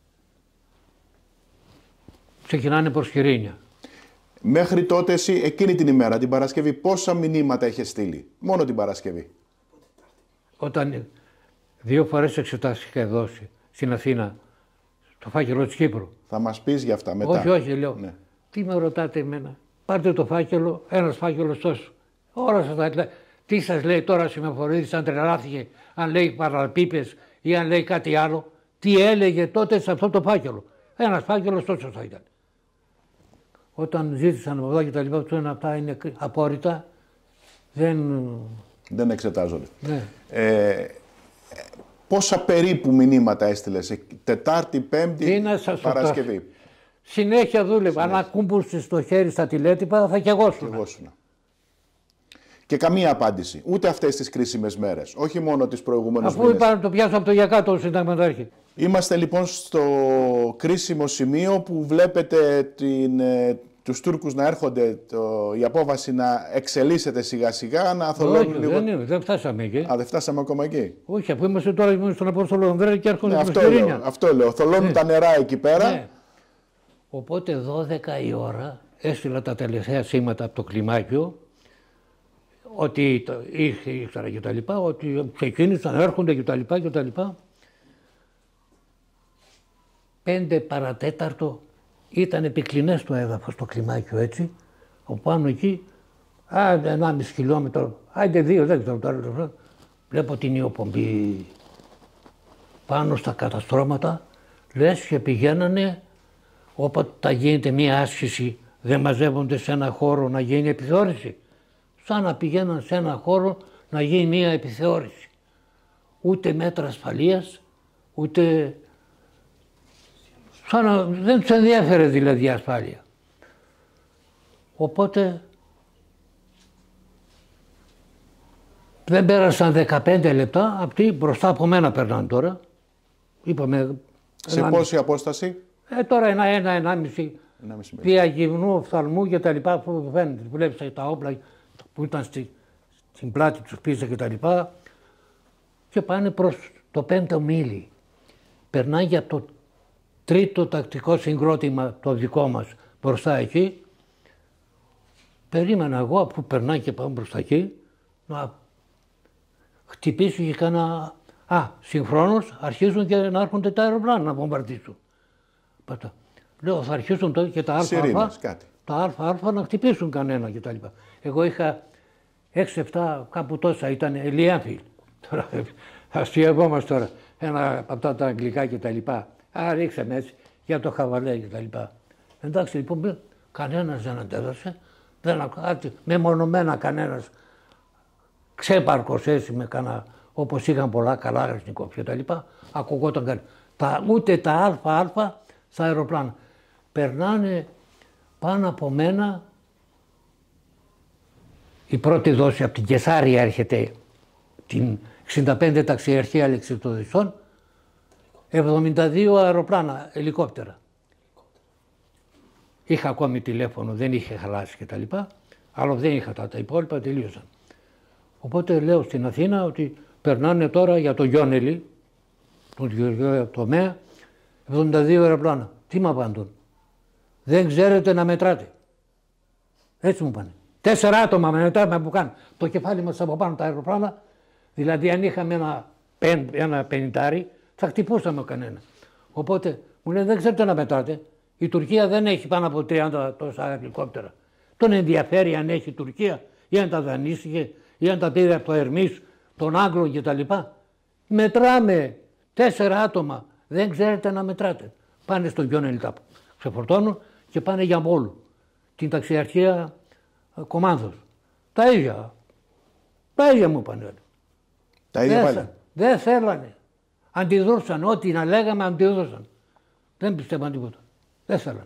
ξεκινάνε προς Χειρήνια. Μέχρι τότε εσύ εκείνη την ημέρα, την Παρασκευή, πόσα μηνύματα είχε στείλει? Μόνο την Παρασκευή. Όταν δύο φορές εξετάσεις είχα δώσει στην Αθήνα, στο φάκελο της Κύπρου. Θα μας πεις για αυτά μετά. Όχι, όχι, λέω. Ναι. Τι με ρωτάτε εμένα. Πάρτε το φάκελο, ένας φάκελος τόσο. Όλα σας τα λέει. Τι σας λέει τώρα Συμμεφορίδης, αν τρελάθηκε, αν λέει παραπίπες ή αν λέει κάτι άλλο. Τι έλεγε τότε σε αυτό το φάκελο. Ένας φάκελος τόσο θα ήταν. Όταν ζήτησαν από εδώ και τα λοιπά, του ένα αυτά είναι απόρριτα, δεν... Δεν εξετάζονται. Ναι. Ε, πόσα περίπου μηνύματα έστειλες, Τετάρτη, Πέμπτη, Παρασκευή? Συνέχεια δούλευα. Αν ακούμπουσες το χέρι στα τηλέτυπα θα κεγόσουνα. Και καμία απάντηση. Ούτε αυτές τις κρίσιμες μέρες. Όχι μόνο τις προηγούμενες μήνες. Αφού είπα να το πιάσω από το γιακάτο ο συνταγματάρχη. Είμαστε λοιπόν στο κρίσιμο σημείο που βλέπετε την, ε, τους Τούρκους να έρχονται, το, η απόβαση να εξελίσσεται σιγά σιγά, να θολώνουν Όχι, λίγο. Δεν, είναι, δεν φτάσαμε εκεί. Α, δεν φτάσαμε ακόμα εκεί. Όχι, αφού είμαστε τώρα στον Απόστολο Ανδρέα και έρχονται ναι, στην αυτό, λέω, αυτό λέω. Θολώνουν ναι. τα νερά εκεί πέρα. Ναι. Οπότε δώδεκα η ώρα έστειλα τα τελευταία σήματα από το κλιμάκιο, ότι ήξερα και τα λοιπά, ότι ξεκίνησαν, έρχονται και τα λοιπά και τα λοιπά. Πέντε παρατέταρτο ήταν επικλινές το έδαφος, το κλιμάκιο έτσι, από πάνω εκεί, άντε ενάμιση χιλιόμετρο, άντε δύο, δεν ξέρω τώρα, βλέπω την ιοπομπή πάνω στα καταστρώματα, λες και πηγαίνανε, όποτε θα γίνεται μία άσκηση, δεν μαζεύονται σε ένα χώρο να γίνει επιθεώρηση. Σαν να πηγαίναν σε ένα χώρο να γίνει μία επιθεώρηση. Ούτε μέτρα ασφαλείας, ούτε... Σαν να... Δεν τους ενδιαφέρε δηλαδή η ασφάλεια. Οπότε δεν πέρασαν δεκαπέντε λεπτά, αυτοί μπροστά από μένα περνάνε τώρα. Είπαμε... Σε ένα... πόση απόσταση? Ε, τώρα ένα, ένα, ενάμιση. Βία γυμνού, οφθαλμού και τα λοιπά που φαίνεται. Βλέπεις τα όπλα που ήταν στη, στην πλάτη τους πίσω και τα λοιπά και πάνε προς το πέμπτο μίλι. Περνάει για το τρίτο τακτικό συγκρότημα το δικό μας μπροστά εκεί. Περίμενα εγώ αφού περνάει και πάμε μπροστά εκεί να χτυπήσει και κάνα... Α, συγχρόνως αρχίζουν και να έρχονται τα αεροπλάνα να βομβαρδίσουν. Λέω θα αρχίσουν τότε και τα ΑΑ, τα ΑΑ να χτυπήσουν κανένα κτλ. Εγώ είχα έξι εφτά κάπου τόσα, ήταν Ελιάνφιλ. Τώρα αστειευόμαστε τώρα. Ένα από αυτά τα αγγλικά κτλ. Α, ρίξαμε έτσι για το χαβαλέ κτλ. Εντάξει λοιπόν, κανένας δεν αντέδρασε. Δεν ακούγεται, μεμονωμένα κανένας ξέπαρκος έτσι με κανένα, όπως είχαν πολλά καλά αριθμικόφ κτλ. Ακουγόταν κάτι. Τα, ούτε τα ΑΑ στα αεροπλάνα. Περνάνε πάνω από μένα. Η πρώτη δόση από την Κεσάρια έρχεται την εξήντα πέντε ταξιαρχία Αλεξιπτοδησών, εβδομήντα δύο αεροπλάνα, ελικόπτερα. Είχα ακόμη τηλέφωνο, δεν είχε χαλάσει κτλ. Αλλά δεν είχα τα, τα υπόλοιπα, τελείωσαν. Οπότε λέω στην Αθήνα ότι περνάνε τώρα για το Γιόνελη, τον Γεωργιό τομέα, εβδομήντα δύο αεροπλάνα. Τι μου απαντούν? Δεν ξέρετε να μετράτε. Έτσι μου πάνε. Τέσσερα άτομα με μετράμε που κάνουν. Το κεφάλι μας από πάνω τα αεροπλάνα, δηλαδή αν είχαμε ένα, πεν, ένα πενηντάρι, θα χτυπούσαμε κανένα. Οπότε μου λένε δεν ξέρετε να μετράτε. Η Τουρκία δεν έχει πάνω από τριάντα τόσα ελικόπτερα. Τον ενδιαφέρει αν έχει η Τουρκία ή αν τα δανείστηκε ή αν τα πήρε από το Ερμής, τον Άγγλο κτλ. Μετράμε τέσσερα άτομα. Δεν ξέρετε να μετράτε. Πάνε στον Γιόνελη τάπο. Ξεφορτώνουν και πάνε για Μόλου. Την ταξιαρχία Κομάνδος. Τα ίδια. Τα ίδια μου είπαν. Τα ίδια πάλι. Δεν θέλανε. Αντιδρούσαν. Ό,τι να λέγαμε αντιδρούσαν. Δεν πιστεύαν τίποτα. Δεν θέλανε.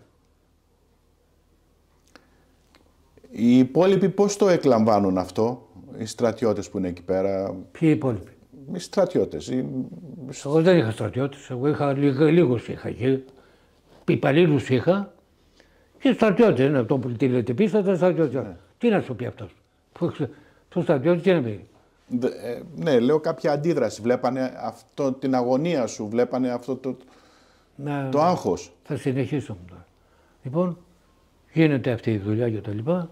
Οι υπόλοιποι πώς το εκλαμβάνουν αυτό, οι στρατιώτες που είναι εκεί πέρα? Ποιοι υπόλοιποι? Οι στρατιώτες. Οι... Εγώ δεν είχα στρατιώτες. Εγώ είχα λίγους είχα εκεί. Υπαλλήλους είχα και στρατιώτες. Είναι αυτό που λέτε πίσω, ήταν στρατιώτες. Ναι. Τι να σου πει αυτός? Τους στρατιώτες τι να πει? Δε, ε, ναι, λέω κάποια αντίδραση. Βλέπανε αυτό, την αγωνία σου, βλέπανε αυτό το, να, το άγχος. Θα συνεχίσω τώρα. Λοιπόν, γίνεται αυτή η δουλειά για τα λοιπά.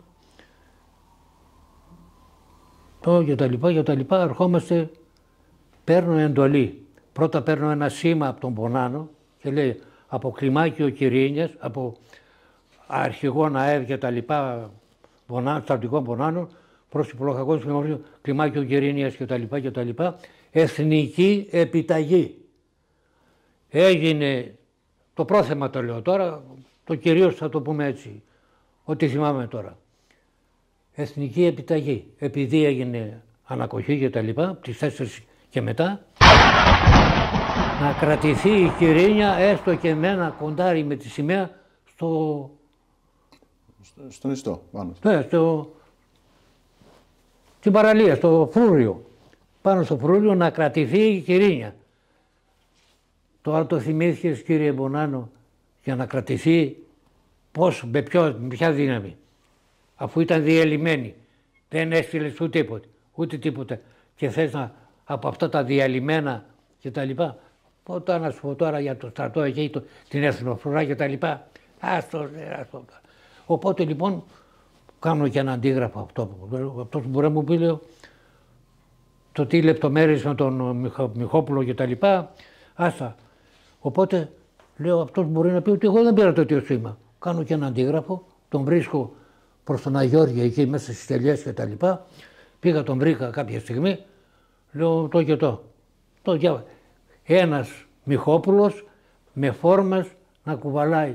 Το για τα λοιπά, για τα λοιπά, ερχόμαστε, παίρνω εντολή. Πρώτα παίρνω ένα σήμα από τον Πονάνο και λέει από κλιμάκιο Κυρίνιας, από αρχηγών ΑΕΔ και τα λοιπά, στρατιωτικών πονάνων, προς υπολογαγό του κλιμάκιο Γερίνιας και τα λοιπά και τα λοιπά, εθνική επιταγή. Έγινε, το πρόθεμα το λέω τώρα, το κυρίως θα το πούμε έτσι, ό,τι θυμάμαι τώρα. Εθνική επιταγή, επειδή έγινε ανακοχή και τα λοιπά, τις τέσσερις και μετά, να κρατηθεί η Κυρίνια έστω και με ένα κοντάρι με τη σημαία στο... Στον ιστό, πάνω. Ναι, στο... στην παραλία, στο φρούριο. Πάνω στο φρούριο να κρατηθεί η Κυρίνια. Τώρα το θυμήθηκες, κύριε Μπονάνο, για να κρατηθεί πώς, με, ποιο, με ποια δύναμη. Αφού ήταν διαλυμένη, δεν έστειλες ούτε τίποτε, ούτε τίποτε. Και θες να, από αυτά τα διαλυμένα και τα λοιπά, πότε να σου πω τώρα για το στρατό εκεί, το, την εθνοφρουρά και τα λοιπά, άστο, άστο. Οπότε λοιπόν κάνω και ένα αντίγραφο αυτό. Αυτός που μπορεί να μου πει, λέω, το τι λεπτομέρειες με τον Μιχο, Μιχόπουλο και τα λοιπά, άστα. Οπότε λέω, αυτός μπορεί να πει ότι εγώ δεν πήρα το τέτοιο σήμα. Κάνω και ένα αντίγραφο, τον βρίσκω προς τον Αγιώργη εκεί μέσα στις τελειές και τα λοιπά. Πήγα, τον βρήκα κάποια στιγμή, λέω το και το. Το διάβα. Ένας Μιχόπουλος με φόρμας να κουβαλάει.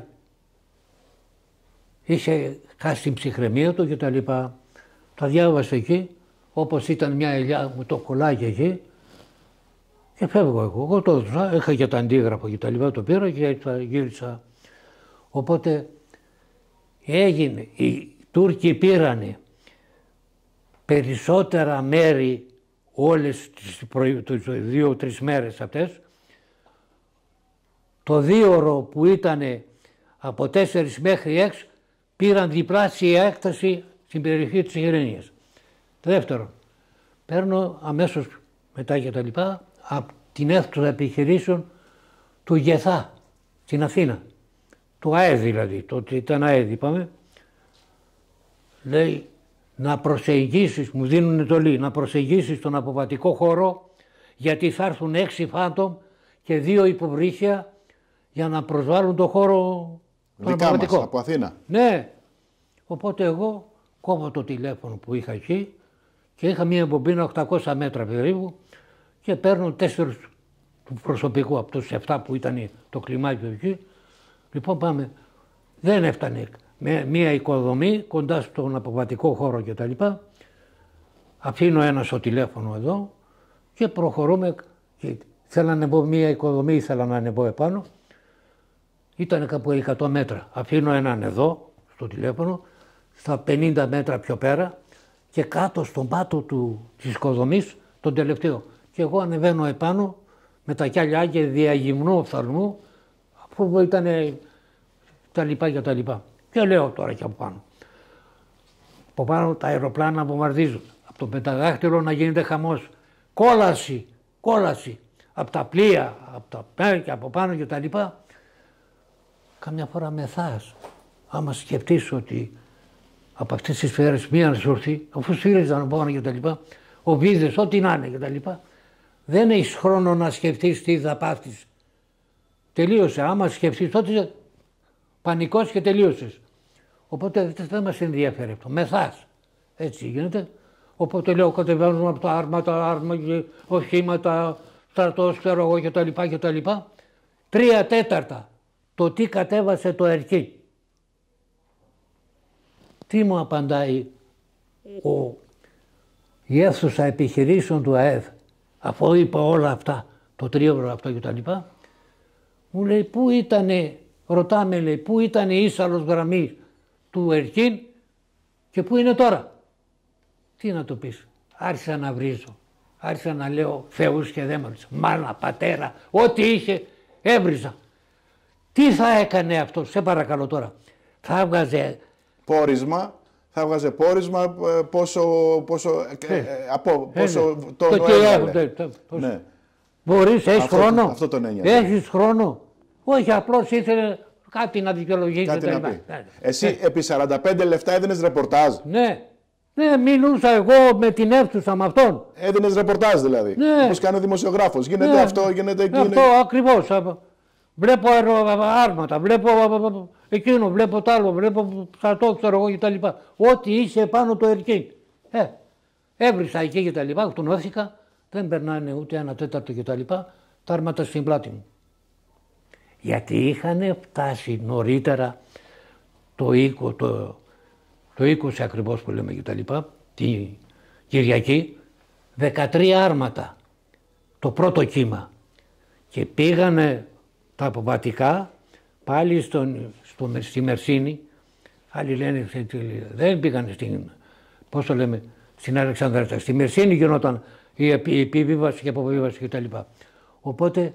Είχε χάσει την ψυχραιμία του και τα λοιπά. Τα διάβασα εκεί, όπως ήταν μια ελιά μου το κολλάκι εκεί. Και φεύγω εγώ. Εγώ το έδωσα, είχα και τα αντίγραφα και τα λοιπά, το πήρα και γύρισα. Οπότε έγινε, οι Τούρκοι πήρανε περισσότερα μέρη όλες τις δύο-τρεις μέρες αυτές. Το δίωρο που ήταν από τέσσερις μέχρι έξι πήραν διπλάσια έκταση στην περιοχή της Ειρηνίας. Δεύτερον, παίρνω αμέσως μετά και τα λοιπά από την αίθουσα επιχειρήσεων του Γεθά στην Αθήνα. Του ΑΕΔ δηλαδή, το ότι ήταν ΑΕΔ είπαμε. Λέει να προσεγγίσεις, μου δίνουν εντολή, να προσεγγίσεις τον αποβατικό χώρο γιατί θα έρθουν έξι φάντομ και δύο υποβρύχια για να προσβάλλουν το χώρο τον δικά αποβατικό. Μας, από Αθήνα. Ναι. Οπότε εγώ κόβω το τηλέφωνο που είχα εκεί και είχα μία μπομπίνα οκτακόσια μέτρα περίπου και παίρνω τέσσερις του προσωπικού από τους εφτά που ήταν το κλιμάκιο εκεί. Λοιπόν πάμε, δεν έφτανε με μία οικοδομή κοντά στον αποβατικό χώρο και τα λοιπά. Αφήνω ένα στο τηλέφωνο εδώ και προχωρούμε. Και θέλω να ανεβώ μία οικοδομή, ήθελα να ανεβώ επάνω. Ήταν κάπου εκατό μέτρα. Αφήνω έναν εδώ στο τηλέφωνο, στα πενήντα μέτρα πιο πέρα και κάτω στον πάτο του, της οικοδομής τον τελευταίο. Και εγώ ανεβαίνω επάνω με τα κιάλια και διαγυμνού οφθαλμού αφού ήταν τα λοιπά και τα λοιπά. Και λέω τώρα και από πάνω. Από πάνω τα αεροπλάνα βομβαρδίζουν. Από το πενταδάχτυλο να γίνεται χαμός. Κόλαση, κόλαση. Από τα πλοία, από τα πέρα και από πάνω και τα λοιπά. Καμιά φορά μεθάς. Άμα σκεφτείς ότι από αυτές τις σφαίρες μία να σου έρθει, αφού σφύριζαν από πάνω και τα λοιπά, ο βίδες, ό,τι να είναι και τα λοιπά, δεν έχεις χρόνο να σκεφτείς τι θα πάθεις. Τελείωσε. Άμα σκεφτείς τότε πανικός και τελείωσες. Οπότε δεν μας ενδιαφέρει αυτό. Μεθάς. Έτσι γίνεται. Οπότε λέω κατεβαίνουμε από τα άρματα, άρμα και οχήματα, στρατός, ξέρω εγώ και τα λοιπά και τα λοιπά. Τρία τέταρτα. Το τι κατέβασε το ΕΡΚΙ. Τι μου απαντάει ο, η αίθουσα επιχειρήσεων του ΑΕΔ, αφού είπα όλα αυτά, το τρίωρο αυτό και τα λοιπά, μου λέει πού ήτανε, ρωτάμε λέει, πού ήταν η ίσαλος γραμμή του ΕΡΚΙΝ και πού είναι τώρα. Τι να το πεις. Άρχισα να βρίζω, άρχισα να λέω θεούς και δαίμονες, μάνα, πατέρα, ό,τι είχε έβριζα. Τι θα έκανε αυτό, σε παρακαλώ τώρα. Θα έβγαζε πόρισμα, θα έβγαζε πόρισμα πόσο, πόσο, ε, ε, από, πόσο ε, τόνο το έβγαλε. Το, το, ναι. Μπορείς, έχεις αυτό, χρόνο. Αυτό τον έννοια. Έχεις χρόνο. Όχι, απλώς ήθελε κάτι να δικαιολογήσει. Κάτι να πει. Ναι. Εσύ ναι. επί σαράντα πέντε λεπτά έδινες ρεπορτάζ. Ναι. Ναι, μιλούσα εγώ με την αίθουσα με αυτόν. Έδινες ρεπορτάζ δηλαδή. Ναι. Όπως κάνει ο δημοσιογράφος. Γίνεται ναι. αυτό, γίνεται εκείνο. Αυτό ακριβώς. Βλέπω άρματα, βλέπω εκείνο βλέπω το άλλο, βλέπω στρατό, ξέρω εγώ κτλ. Ό,τι είσαι πάνω το Ερκίν. Ε, έβρισα εκεί κτλ. Αυτονόθηκα, δεν περνάνε ούτε ένα τέταρτο κτλ. Τα άρματα στην πλάτη μου. Γιατί είχαν φτάσει νωρίτερα το οίκο, το, το είκοσι ακριβώς που λέμε κτλ. Την Κυριακή, δεκατρία άρματα το πρώτο κύμα. Και πήγανε τα αποβατικά πάλι στον, στο, στη Μερσίνη. Άλλοι λένε δεν πήγανε στην, πώς το λέμε, στην Αλεξανδρέτα. Στη Μερσίνη γινόταν η επιβίβαση και αποβίβαση κτλ. Οπότε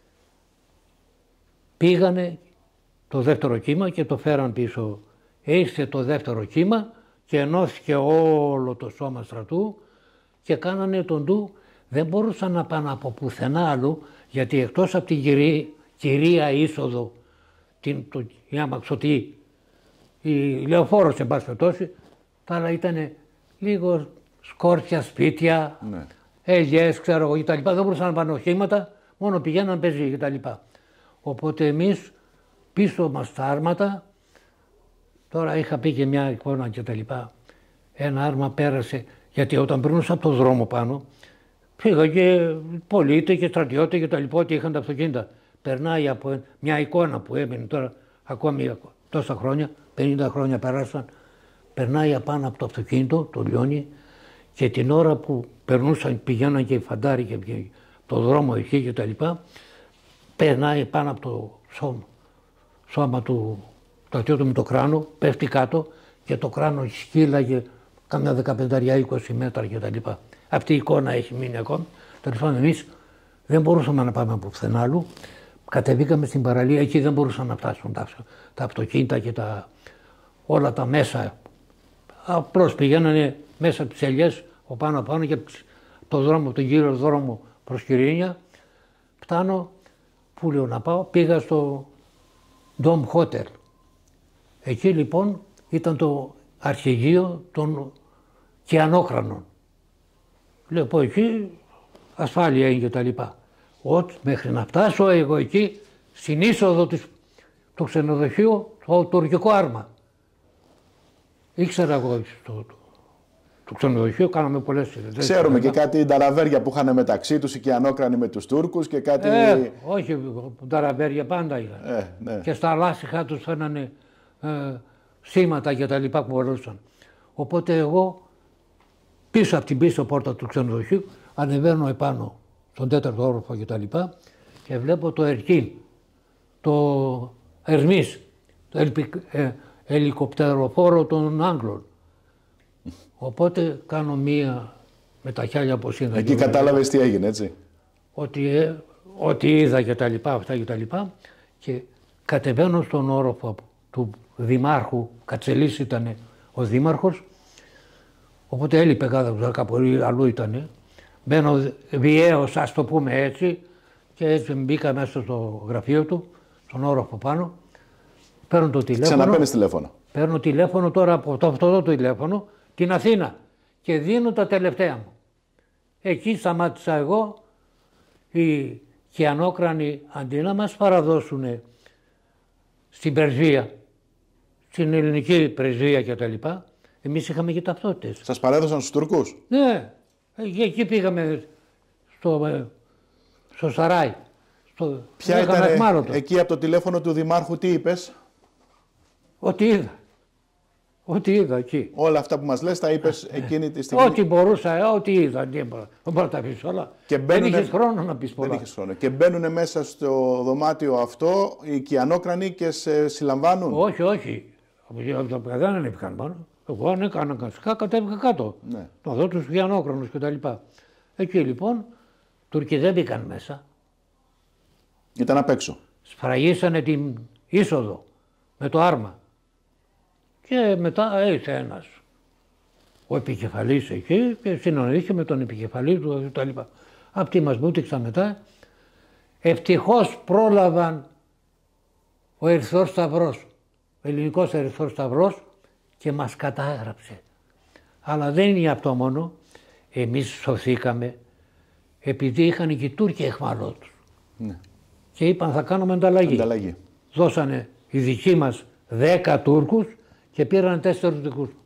πήγανε το δεύτερο κύμα και το φέραν πίσω. Ήρθε το δεύτερο κύμα και ενώθηκε όλο το σώμα στρατού και κάνανε τον του. Δεν μπορούσαν να πάνε από πουθενά άλλου, γιατί εκτός από την κυρία, κυρία είσοδο, την, το, η αμαξωτή, η λεωφόρος εν πάση περιπτώσει, τα άλλα ήταν λίγο σκόρπια, σπίτια, ναι. ελιές, ξέρω εγώ κτλ. Δεν μπορούσαν να πάνε οχήματα, μόνο πηγαίναν πεζοί κτλ. Οπότε εμείς πίσω μας τα άρματα, τώρα είχα πει και μια εικόνα κτλ. Ένα άρμα πέρασε, γιατί όταν περνούσα από το δρόμο πάνω, πήγα και πολίτες και στρατιώτες και τα λοιπά ότι είχαν τα αυτοκίνητα. Περνάει από μια εικόνα που έμεινε τώρα ακόμη τόσα χρόνια, πενήντα χρόνια περάσαν, περνάει απάνω από το αυτοκίνητο, το λιώνει και την ώρα που περνούσαν, πηγαίναν και οι φαντάροι και το δρόμο εκεί και τα λοιπά, περνάει πάνω από το σώμα, σώμα του στρατιώτου με το κράνο, πέφτει κάτω και το κράνο σκύλαγε κάμια δεκαπέντε είκοσι μέτρα και τα λοιπά. Αυτή η εικόνα έχει μείνει ακόμη. Τέλος πάντων, εμείς δεν μπορούσαμε να πάμε από πουθενά άλλου. Κατεβήκαμε στην παραλία, εκεί δεν μπορούσαν να φτάσουν τα, τα αυτοκίνητα και τα, όλα τα μέσα. Απλώς πηγαίνανε μέσα από τις ελιές, ο πάνω πάνω και το δρόμο, τον γύρο δρόμο προς Κυρίνια. Φτάνω, πού λέω να πάω, πήγα στο Dom Hotel. Εκεί λοιπόν ήταν το αρχηγείο των κιανόκρανων. Λέω πω εκεί ασφάλεια είναι και τα λοιπά. Ότι μέχρι να φτάσω εγώ εκεί στην είσοδο του, του ξενοδοχείου το τουρκικό άρμα. Ήξερα εγώ στο το, το ξενοδοχείο, κάναμε πολλές συνεδέσεις. Ξέρουμε και κάτι ταραβέρια που είχαν μεταξύ τους οι κιανόκρανοι με τους Τούρκους και κάτι... Ε, όχι, ταραβέρια πάντα είχαν. Ε, ναι. Και στα λάστιχα τους φαίνανε ε, σήματα και τα λοιπά που μπορούσαν. Οπότε εγώ πίσω από την πίσω πόρτα του ξενοδοχείου ανεβαίνω επάνω στον τέταρτο όροφο και τα λοιπά και βλέπω το Ερκίν, το Ερμής, το ελπι, ε, ελικοπτεροφόρο των Άγγλων. Οπότε κάνω μία με τα χιάλια από σύνδεση. Εκεί κατάλαβες τι έγινε, έτσι. Ότι, ε, ότι είδα και τα λοιπά, αυτά και τα λοιπά και κατεβαίνω στον όροφο του Δημάρχου, Κατσελής ήταν ο Δήμαρχος, οπότε έλειπε κάπου αλλού ήτανε. Μπαίνω βιαίως, ας το πούμε έτσι, και έτσι μπήκα μέσα στο γραφείο του, στον όροφο πάνω. Παίρνω το τηλέφωνο. Ξαναπαίρνεις τηλέφωνο. Παίρνω τηλέφωνο τώρα από το, αυτό το τηλέφωνο, την Αθήνα, και δίνω τα τελευταία μου. Εκεί σταμάτησα εγώ, οι κιανόκρανοι αντί να μας παραδώσουν στην πρεσβεία, στην ελληνική πρεσβεία κτλ. Εμείς είχαμε και ταυτότητες. Σας παρέδωσαν στους Τουρκούς. Ναι, εκεί πήγαμε στο, στο Σαράι. Στο, Ποια ήταν εκεί από το τηλέφωνο του Δημάρχου, τι είπες? Ό,τι είδα. Ό,τι είδα εκεί. Όλα αυτά που μας λες τα είπες εκείνη τη στιγμή. Ό,τι μπορούσα, ό,τι είδα. Δεν μπορώ να τα πεις όλα. Και μπαίνουνε... Δεν είχες χρόνο να πεις πολλά. Δεν είχες χρόνο. Και μπαίνουν μέσα στο δωμάτιο αυτό οι κιανόκρανοι και σε συλλαμβάνουν. Όχι, όχι. Από τα παιδιά δεν ανέβηκαν πάνω. Εγώ αν έκανα κανένα, κατέβηκα κάτω. Ναι. Να δω τους κιανόκρανους κτλ. Εκεί λοιπόν, Τούρκοι δεν μπήκαν μέσα. Ήταν απ' έξω. Σφραγίσανε την είσοδο με το άρμα. Και μετά ήρθε ένας, ο επικεφαλής εκεί, και συνονίθηκε με τον επικεφαλή του κτλ. Αυτοί μας μπούτυξαν μετά. Ευτυχώς πρόλαβαν ο Ερυθρός Σταυρός, ο ελληνικός Ερυθρός Σταυρός, και μας κατάγραψε. Αλλά δεν είναι αυτό μόνο. Εμείς σωθήκαμε επειδή είχαν και οι Τούρκοι εχμαλώτους. Ναι. Και είπαν θα κάνουμε ανταλλαγή. ανταλλαγή. Δώσανε οι δικοί μας δέκα Τούρκους και πήραν τέσσερις δικούς μου.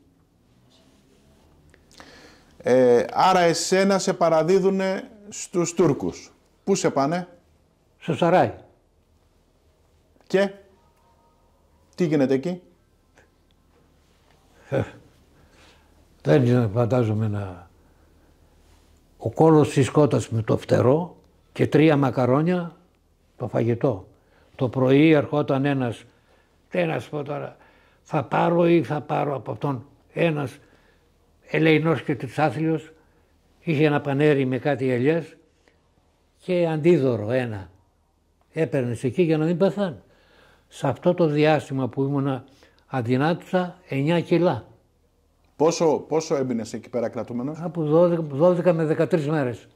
Ε, άρα εσένα σε παραδίδουνε στους Τούρκους. Πού σε πάνε? Στο Σαράι. Και τι γίνεται εκεί? Ε, δεν φαντάζομαι να... Ο κόλος της κότας με το φτερό και τρία μακαρόνια το φαγητό. Το πρωί ερχόταν ένας, τι να σου πω τώρα, θα πάρω ή θα πάρω από αυτόν, ένας ελεηνός και τρισάθλιος, είχε ένα πανέρι με κάτι ελιές και αντίδωρο ένα. Έπαιρνες εκεί για να μην πεθάνει. Σε αυτό το διάστημα που ήμουνα αδυνάτησα εννιά κιλά. Πόσο, πόσο έμπαινες εκεί πέρα κρατούμενος? Από δώδεκα με δεκατρείς μέρες.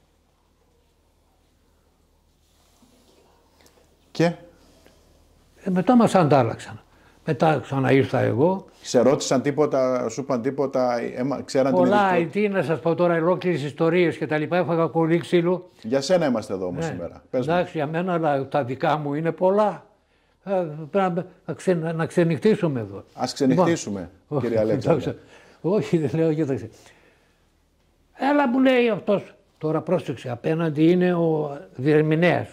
Και? Ε, μετά μας αντάλλαξαν. Μετά ξαναήρθα εγώ. Σε ρώτησαν τίποτα, σου είπαν τίποτα, έμα, ξέραν πολλά, την τι να σας πω τώρα, ολόκληρες ιστορίες και τα λοιπά. Έφαγα πολύ ξύλο. Για σένα είμαστε εδώ όμως ναι. σήμερα. Πες Εντάξει, για μένα, αλλά τα δικά μου είναι πολλά. Ε, πρέπει να, ξε, να ξενυχτήσουμε εδώ. Ας ξενυχτήσουμε, λοιπόν, κύριε Αλέξανδρε. Όχι, δεν λέω, κοίταξε. Έλα μου λέει αυτός. Τώρα πρόσεξε, απέναντι είναι ο διερμηνέας.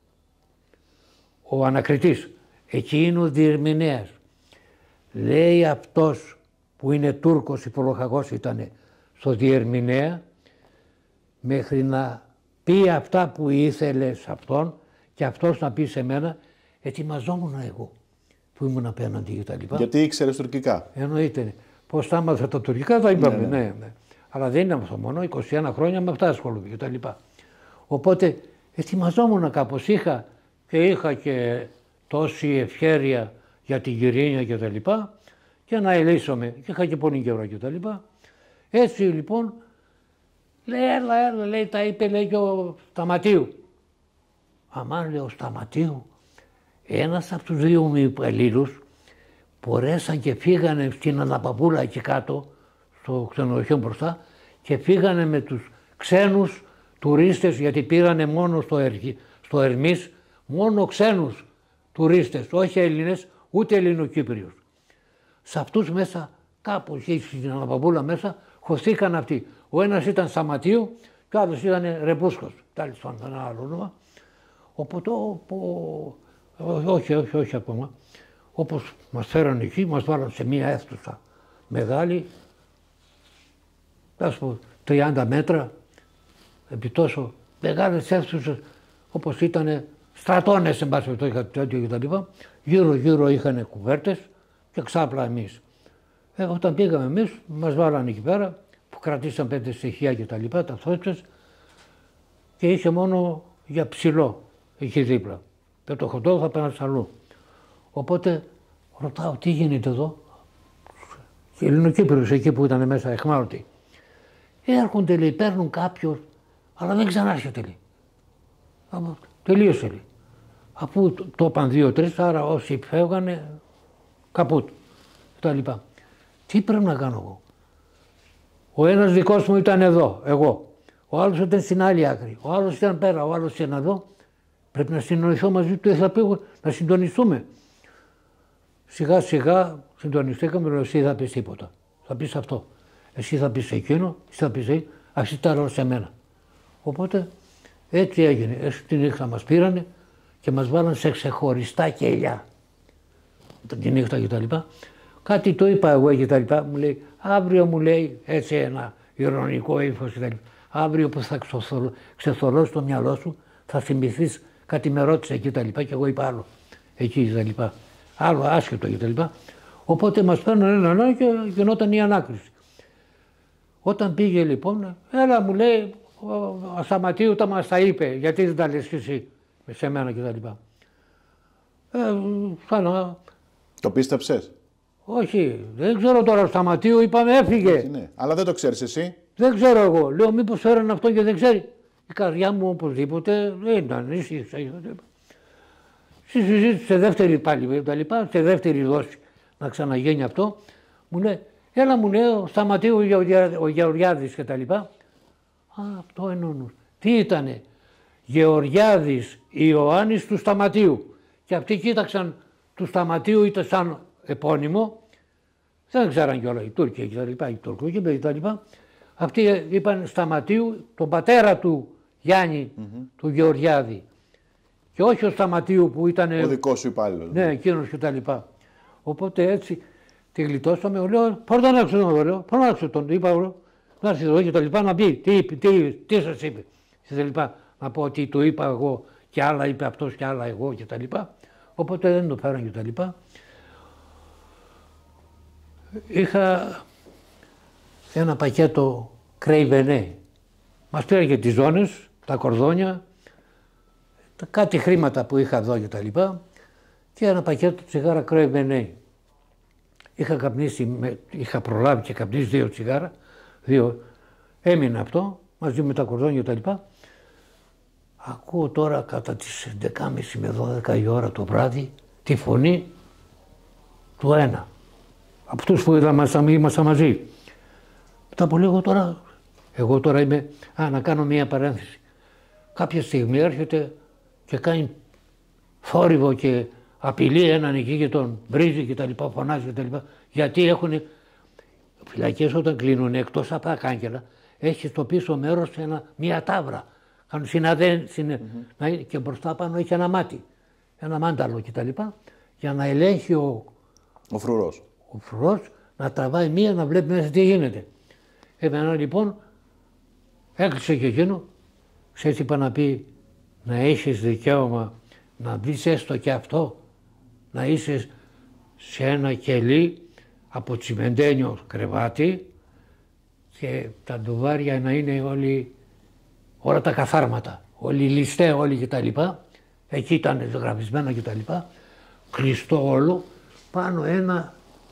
Ο ανακριτής. Εκεί είναι ο διερμηνέας. Λέει αυτός που είναι Τούρκος, υπολοχαγός ήταν στο διερμηνέα, μέχρι να πει αυτά που ήθελε σε αυτόν και αυτός να πει σε μένα, ετοιμαζόμουν εγώ που ήμουν απέναντι και τα λοιπά. Γιατί ήξερες τουρκικά? Εννοείται. Πώς θα έμαθα τα τουρκικά, θα είπαμε, ναι, ναι. ναι, ναι. Αλλά δεν είναι αυτό μόνο, είκοσι ένα χρόνια με αυτά ασχολούμαι και τα λοιπά. Οπότε ετοιμαζόμουν κάπως, είχα και είχα και τόση ευχέρεια για την Κυρίνια και τα λοιπά και να ελύσομαι και είχα και πολύ καιρό και τα λοιπά. Έτσι λοιπόν, λέει έλα, έλα, λέει, τα είπε λέει και ο Σταματίου. Αμάν λέει ο Σταματίου, ένας από τους δύο μου υπαλλήλους μπορέσαν και φύγανε στην Αναπαπούλα εκεί κάτω, στο ξενοδοχείο μπροστά και φύγανε με τους ξένους τουρίστες γιατί πήρανε μόνο στο, Ερ, στο Ερμής μόνο ξένους τουρίστες, όχι Έλληνες ούτε Ελληνοκύπριους. Σε αυτούς μέσα, κάπου εκεί στην Αναπαπούλα μέσα, χωθήκαν αυτοί. Ο ένας ήταν Σταματίου και ο άλλος ήταν Ρεπούσκος, τάλιστα ένα άλλο όνομα. Οπότε, όχι, όχι, όχι ακόμα. Όπως μας φέραν εκεί, μας βάλαν σε μία αίθουσα μεγάλη, ας πω τριάντα μέτρα, επί τόσο μεγάλες αίθουσες, όπως ήταν στρατώνες, εν πάση περιπτώσει και τα λοιπά. Γύρω γύρω είχαν κουβέρτες και ξάπλα εμείς. Ε, όταν πήγαμε εμείς, μας βάλαν εκεί πέρα, που κρατήσαν πέντε στοιχεία και τα λοιπά, τα θότσες, και είχε μόνο για ψηλό εκεί δίπλα. Και το χοντό θα πέρασε αλλού. Οπότε ρωτάω τι γίνεται εδώ. Και Ελληνοκύπριος εκεί που ήταν μέσα, εχμάλωτοι. Έρχονται, λέει, παίρνουν κάποιον, αλλά δεν ξανάρχεται, λέει. Τελείωσε, λέει. Αφού το είπαν δύο-τρεις, άρα όσοι φεύγανε, καπούτ. Τα λοιπά. Τι πρέπει να κάνω εγώ. Ο ένας δικός μου ήταν εδώ, εγώ. Ο άλλος ήταν στην άλλη άκρη. Ο άλλος ήταν πέρα, ο άλλος ήταν εδώ. Πρέπει να συνοηθώ μαζί του, θα πει, να συντονιστούμε. Σιγά σιγά συντονιστήκαμε, λέω, εσύ θα πεις τίποτα. Θα πεις αυτό. Εσύ θα πεις εκείνο, εσύ θα πεις εκεί, εσύ τα λέω σε μένα. Οπότε έτσι έγινε. Έτσι τη νύχτα μας πήρανε και μας βάλαν σε ξεχωριστά κελιά. Τη νύχτα και τα λοιπά. Κάτι το είπα εγώ και τα λοιπά. Μου λέει, αύριο μου λέει, έτσι ένα ειρωνικό ύφος και τα λοιπά. Αύριο που θα ξεθολώσει το μυαλό σου, θα θυμηθείς κάτι με ρώτησε εκεί τα λοιπά και εγώ είπα άλλο. Εκεί τα λοιπά. Άλλο άσχετο και τα λοιπά. Οπότε μας παίρνουν ένα ένα και γινόταν η ανάκριση. Όταν πήγε λοιπόν, έλα μου λέει, ο Σταματίου τα μας τα είπε, γιατί δεν τα λες και εσύ σε μένα και τα λοιπά. Ε, σαν να... Το πίστεψες? Όχι, δεν ξέρω τώρα, ο Σταματίου είπαμε έφυγε. Όχι, ναι. Αλλά δεν το ξέρεις εσύ. Δεν ξέρω εγώ. Λέω μήπως φέραν αυτό και δεν ξέρει. Η καρδιά μου οπωσδήποτε δεν ήταν ήσυχη. Στη συζήτηση σε δεύτερη πάλι τα λοιπά, σε δεύτερη δόση να ξαναγίνει αυτό, μου λέει, έλα μου λέει ο Σταματίου ο Γεωργιάδης και τα λοιπά. Α, αυτό εννοούν. Τι ήτανε, Γεωργιάδης Ιωάννης του Σταματίου. Και αυτοί κοίταξαν του Σταματίου, ήταν σαν επώνυμο, δεν ξέραν κιόλα οι Τούρκοι και τα λοιπά, οι Τουρκούκοι και τα λοιπά. Αυτοί είπαν Σταματίου, τον πατέρα του Γιάννη, mm-hmm. του Γεωργιάδη. Και όχι ο Σταματίου που ήταν. Ο δικός σου υπάλληλος. Ναι, εκείνος και τα λοιπά. Οπότε έτσι τη γλιτώσαμε. Λέω, πώς τον άκουσα τον, λέω, πώς τον άκουσα τον, είπα, να έρθει εδώ και τα λοιπά, να πει, τι είπε, τι, τι σας είπε. Και τα λοιπά, να πω ότι το είπα εγώ και άλλα είπε αυτός και άλλα εγώ και τα λοιπά. Οπότε δεν το φέραν και τα λοιπά. Είχα ένα πακέτο κρέιβενέ. Μας πήραν και τις ζώνες, τα κορδόνια, τα κάτι χρήματα που είχα εδώ και τα λοιπά και ένα πακέτο τσιγάρα κρέιβενέ. Είχα καπνίσει, με, είχα προλάβει και καπνίσει δύο τσιγάρα, δύο, έμεινε αυτό μαζί με τα κορδόνια και τα λοιπά. Ακούω τώρα κατά τις έντεκα και μισή με δώδεκα η ώρα το βράδυ τη φωνή του ένα. Από αυτούς που ήμασταν μαζί. Μετά από λίγο τώρα, εγώ τώρα είμαι, α, να κάνω μία παρένθεση. Κάποια στιγμή έρχεται και κάνει θόρυβο και απειλεί έναν εκεί και τον βρίζει και τα λοιπά, φωνάζει και τα λοιπά. Γιατί έχουν, φυλακές όταν κλείνουν εκτός από τα κάγκελα, έχει στο πίσω μέρος ένα, μία τάβρα. Κάνουν συναδέ, συνε, mm-hmm. και μπροστά πάνω έχει ένα μάτι, ένα μάνταλο και τα λοιπά, για να ελέγχει ο, ο φρουρός. Ο φρουρός να τραβάει μία να βλέπει μέσα τι γίνεται. Εμένα λοιπόν έκλεισε και εκείνο, ξέρεις είπα να πει να έχεις δικαίωμα να μπεις έστω και αυτό, να είσαι σε ένα κελί από τσιμεντένιο κρεβάτι και τα ντουβάρια να είναι όλοι, όλα τα καθάρματα, όλοι οι ληστέ, όλοι και τα λοιπά, εκεί ήταν γραφισμένα και τα λοιπά, κλειστό όλο, πάνω ένα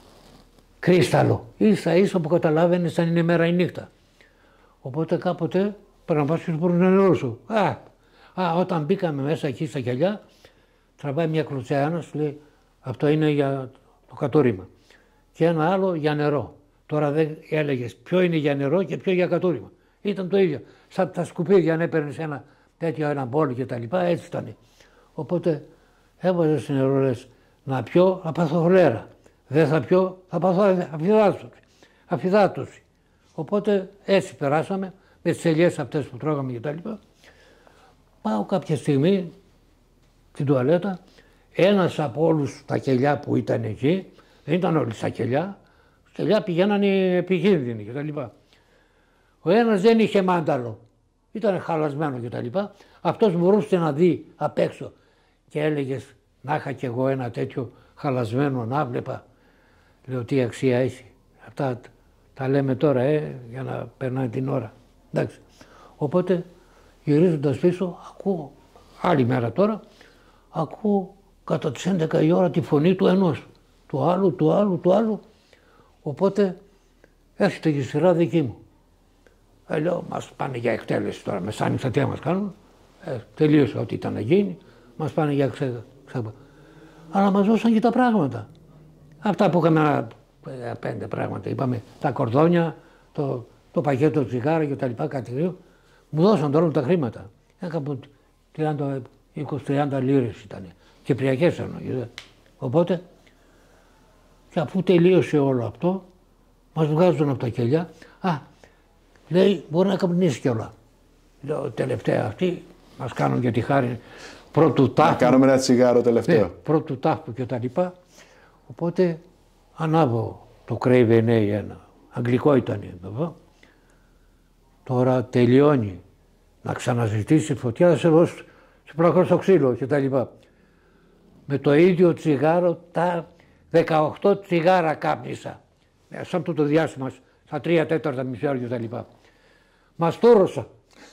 κρίσταλο, ίσα ίσα που καταλάβαινε αν είναι μέρα ή νύχτα. Οπότε κάποτε πρέπει να πας και σου να νερό σου. Α, α, όταν μπήκαμε μέσα εκεί στα κελιά, τραβάει μια κλωτσιά ένα, σου λέει αυτό είναι για το κατούριμα. Και ένα άλλο για νερό. Τώρα δεν έλεγες ποιο είναι για νερό και ποιο για κατούριμα. Ήταν το ίδιο. Σαν τα σκουπίδια αν έπαιρνες ένα τέτοιο ένα μπόλ και τα λοιπά, έτσι ήταν. Οπότε έβαζες στο νερό, λες, να πιω, να πάθω χολέρα. Δεν θα πιω, θα πάθω αφυδάτωση. αφυδάτωση. Οπότε έτσι περάσαμε με τις ελιές αυτές που τρώγαμε και τα λοιπά. Πάω κάποια στιγμή στην τουαλέτα, ένας από όλους τα κελιά που ήταν εκεί, δεν ήταν όλοι στα κελιά, στα κελιά πηγαίνανε επικίνδυνοι και τα λοιπά. Ο ένας δεν είχε μάνταλο, ήταν χαλασμένο και τα λοιπά. Αυτός μπορούσε να δει απ' έξω και έλεγες να είχα κι εγώ ένα τέτοιο χαλασμένο να βλέπα. Λέω τι αξία έχει. Αυτά τα λέμε τώρα ε, για να περνάει την ώρα. Εντάξει. Οπότε γυρίζοντας πίσω ακούω, άλλη μέρα τώρα, ακούω κατά τις έντεκα η ώρα τη φωνή του ενός, του άλλου, του άλλου, του άλλου. Οπότε έρχεται και η σειρά δική μου. Ε, λέω, μας πάνε για εκτέλεση τώρα, μεσάνυχτα τι μας κάνουν. Ε, τελείωσε ό,τι ήταν να γίνει, μας πάνε για ξέ, ξέ. Αλλά μας δώσαν και τα πράγματα. Αυτά που είχαμε, πέντε πράγματα, είπαμε, τα κορδόνια, το, το πακέτο τσιγάρα και τα λοιπά, κάτι δύο, μου δώσαν τώρα τα χρήματα. Έκανα είκοσι τριάντα λίρες ήταν, κυπριακές εννοείται. Οπότε, και αφού τελείωσε όλο αυτό, μας βγάζουν από τα κελιά. Α, λέει, μπορεί να καπνίσει κιόλα. Λέω, τελευταία αυτή, μας κάνουν και τη χάρη πρώτου τάφου. Να κάνουμε ένα τσιγάρο τελευταίο. Ναι, πρώτου τάφου και τα λοιπά. Οπότε, ανάβω το Craven ένα, αγγλικό ήταν εδώ. Τώρα τελειώνει να ξαναζητήσει φωτιά, θα σε δώσω στο ξύλο και τα λοιπά. Με το ίδιο τσιγάρο, τα δεκαοκτώ τσιγάρα κάπνισα. Σε αυτό το διάστημα, στα τρία τέταρτα μισή ώρα και τα λοιπά. Μαστούρωσα.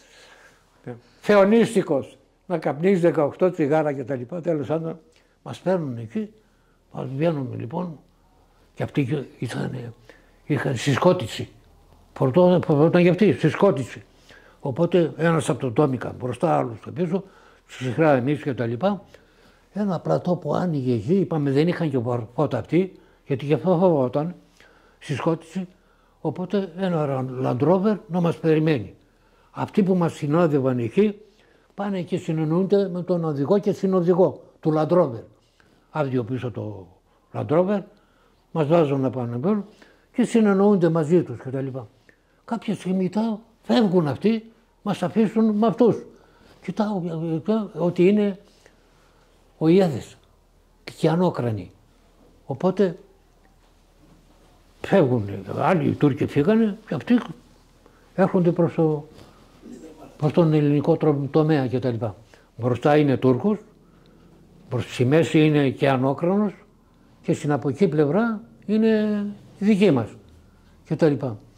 Θεονίστικος. Να καπνίζει δεκαοκτώ τσιγάρα και τα λοιπά. Τέλος πάντων, μας παίρνουν εκεί, μας βγαίνουμε λοιπόν και αυτοί είχαν, είχαν συσκότηση. Φορτώταν για αυτοί, συσκότηση. Οπότε ένας από τον Τόμικα μπροστά, άλλος στο πίσω, στους συχρά εμείς και τα λοιπά. Ένα πλατό που άνοιγε εκεί, είπαμε δεν είχαν και φώτα αυτοί, γιατί και αυτό φοβόταν, συσκότηση. Οπότε ένα Land Rover να μας περιμένει. Αυτοί που μας συνόδευαν εκεί πάνε και συνεννοούνται με τον οδηγό και συνοδηγό του Land Rover. Άδειο πίσω το Land Rover, μας βάζουν να πάνε πάνω και συνεννοούνται μαζί τους κτλ. Κάποια στιγμή τα φεύγουν αυτοί, μας αφήσουν με αυτούς. Κοιτάω ότι είναι ο Ιέδες και ανώκρανοι. Οπότε φεύγουν, άλλοι οι Τούρκοι φύγανε και αυτοί έρχονται προς, το, προς τον ελληνικό τομέα κτλ. Μπροστά είναι Τούρκος, στη μέση είναι και ανώκρανος και στην από εκεί πλευρά είναι η δική μας κτλ.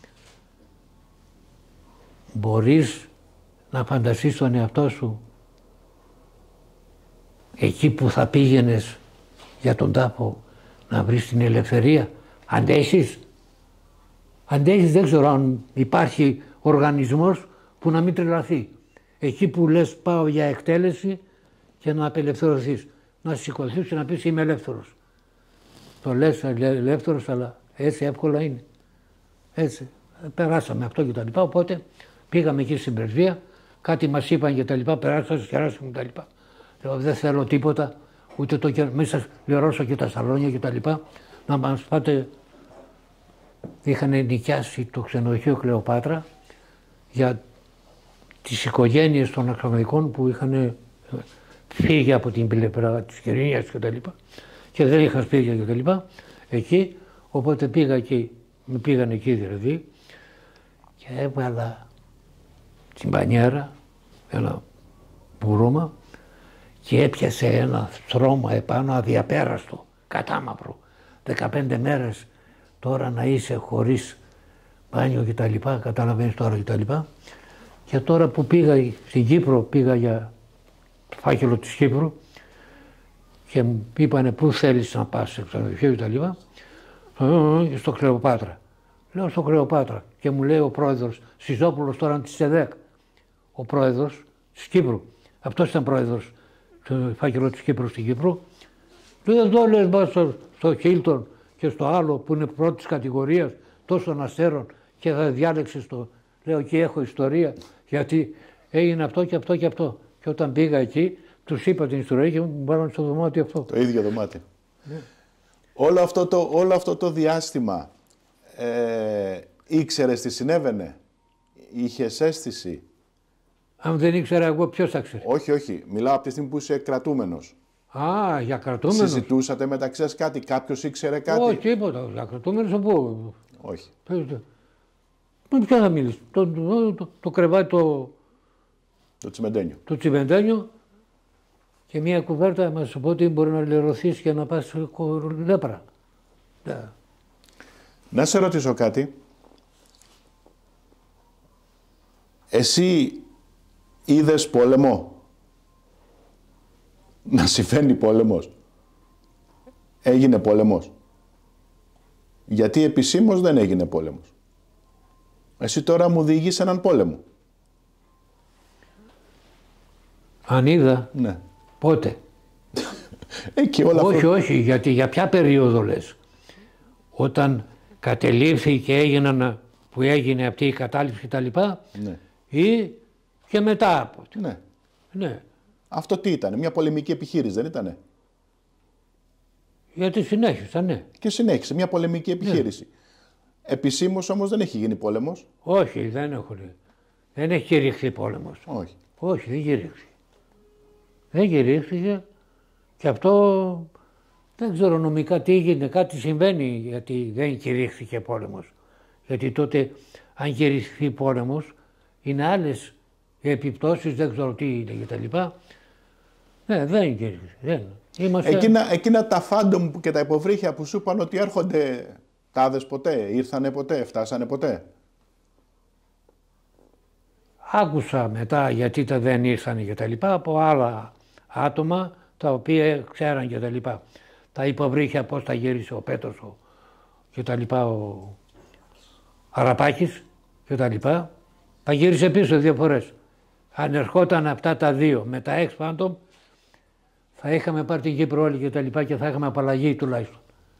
Μπορείς να φανταστείς τον εαυτό σου εκεί που θα πήγαινες για τον τάφο να βρεις την ελευθερία? Αντέχεις? Αντέχεις, δεν ξέρω αν υπάρχει οργανισμός που να μην τρελαθεί. Εκεί που λες πάω για εκτέλεση και να απελευθερωθείς. Να σηκωθείς και να πεις είμαι ελεύθερος. Το λες ελεύθερος, αλλά έτσι εύκολα είναι. Έτσι. Περάσαμε αυτό και τα λοιπά, οπότε πήγαμε εκεί στην πρεσβεία, κάτι μας είπαν και τα λοιπά, περάσαμε, κεράσαμε και τα λοιπά. Λέω δεν θέλω τίποτα, ούτε το κεράσω, μην σας πληρώσω και τα σαλόνια και τα λοιπά, να μας πάτε. Είχαν νοικιάσει το ξενοδοχείο Κλεοπάτρα για τις οικογένειες των αξιωματικών που είχαν φύγει από την πλευρά της Κυρινίας και τα λοιπά και δεν είχαν σπίτια και τα λοιπά εκεί, οπότε πήγα εκεί, με πήγαν εκεί δηλαδή και έβγαλα την πανιέρα, ένα μπουρούμα και έπιασε ένα στρώμα επάνω αδιαπέραστο, κατάμαυρο, δεκαπέντε μέρες τώρα να είσαι χωρίς μπάνιο και τα λοιπά, καταλαβαίνεις τώρα και τα λοιπά. Και τώρα που πήγα στην Κύπρο, πήγα για το φάκελο της Κύπρου και μου είπανε πού θέλεις να πας σε ξενοδοχείο και τα λοιπά, στο Κλεοπάτρα. Λέω στο Κλεοπάτρα και μου λέει ο πρόεδρος Σιζόπουλος τώρα της ΕΔΕΚ, ο πρόεδρος της Κύπρου. Αυτός ήταν πρόεδρος του φάκελο της Κύπρου στην Κύπρο. Λέω εδώ λες πας στο, στο Χίλτον και στο άλλο που είναι πρώτης κατηγορίας τόσων αστέρων και θα διάλεξες το. Λέω εκεί έχω ιστορία γιατί έγινε αυτό και αυτό και αυτό. Και όταν πήγα εκεί τους είπα την ιστορία και μου πάραν στο δωμάτιο αυτό. Το ίδιο δωμάτιο. Ναι. Όλο, αυτό το, όλο αυτό το διάστημα ε, ήξερες τι συνέβαινε? Είχες αίσθηση? Αν δεν ήξερα εγώ ποιος θα ξέρει? Όχι, όχι. Μιλάω από τη στιγμή που είσαι κρατούμενος. Α, για κρατούμενος. Συζητούσατε μεταξύ σας κάτι, κάποιος ήξερε κάτι? Όχι, τίποτα. Για κρατούμενος από πού? Όχι. Με ποιο θα μιλήσει? Το, το, το, το κρεβάτι το... Το τσιμεντένιο. Το τσιμεντένιο και μια κουβέρτα μας σου πω ότι μπορεί να λερωθείς και να πας λέπρα. Yeah. Να σε ρωτήσω κάτι. Εσύ είδες πόλεμο? Να συμβαίνει πόλεμος? Έγινε πόλεμος? Γιατί επισήμως δεν έγινε πόλεμος. Εσύ τώρα μου διηγείς έναν πόλεμο. Αν είδα, ναι. Πότε? Εκεί όλα όχι, αυτό... όχι, γιατί για ποια περίοδο λες? Όταν κατελήφθη και έγιναν, που έγινε αυτή η κατάληψη και τα λοιπά, ναι. Ή και μετά από. Ναι. Ναι. Αυτό τι ήταν, μια πολεμική επιχείρηση δεν ήτανε? Γιατί συνέχισα, ναι. Και συνέχισε, μια πολεμική επιχείρηση. Ναι. Επισήμως όμως δεν έχει γίνει πόλεμος. Όχι, δεν έχουν. Δεν έχει κηρυχθεί πόλεμος. Όχι. Όχι, δεν κηρύχθηκε. Δεν κηρύχθηκε και αυτό δεν ξέρω νομικά τι έγινε, κάτι συμβαίνει γιατί δεν κηρύχθηκε πόλεμος. Γιατί τότε αν κηρυχθεί πόλεμος είναι άλλες επιπτώσεις, δεν ξέρω τι είναι και τα λοιπά. Ναι, δεν κηρύχθηκε. Είμαστε... Εκείνα, εκείνα τα φάντομ και τα υποβρύχια που σου είπαν ότι έρχονται, τάδες ποτέ, ήρθανε ποτέ, φτάσανε ποτέ? Άκουσα μετά γιατί τα δεν ήρθανε και τα λοιπά από άλλα άτομα τα οποία ξέραν και τα λοιπά. Τα υποβρύχια πώς τα γύρισε ο Πέτρος ο, και τα λοιπά, ο Αραπάκης και τα λοιπά. Τα γύρισε πίσω δύο φορές. Αν ερχόταν αυτά τα δύο με τα Ex Phantom θα είχαμε πάρει την Κύπρο όλοι και τα λοιπά και θα είχαμε απαλλαγή τουλάχιστον.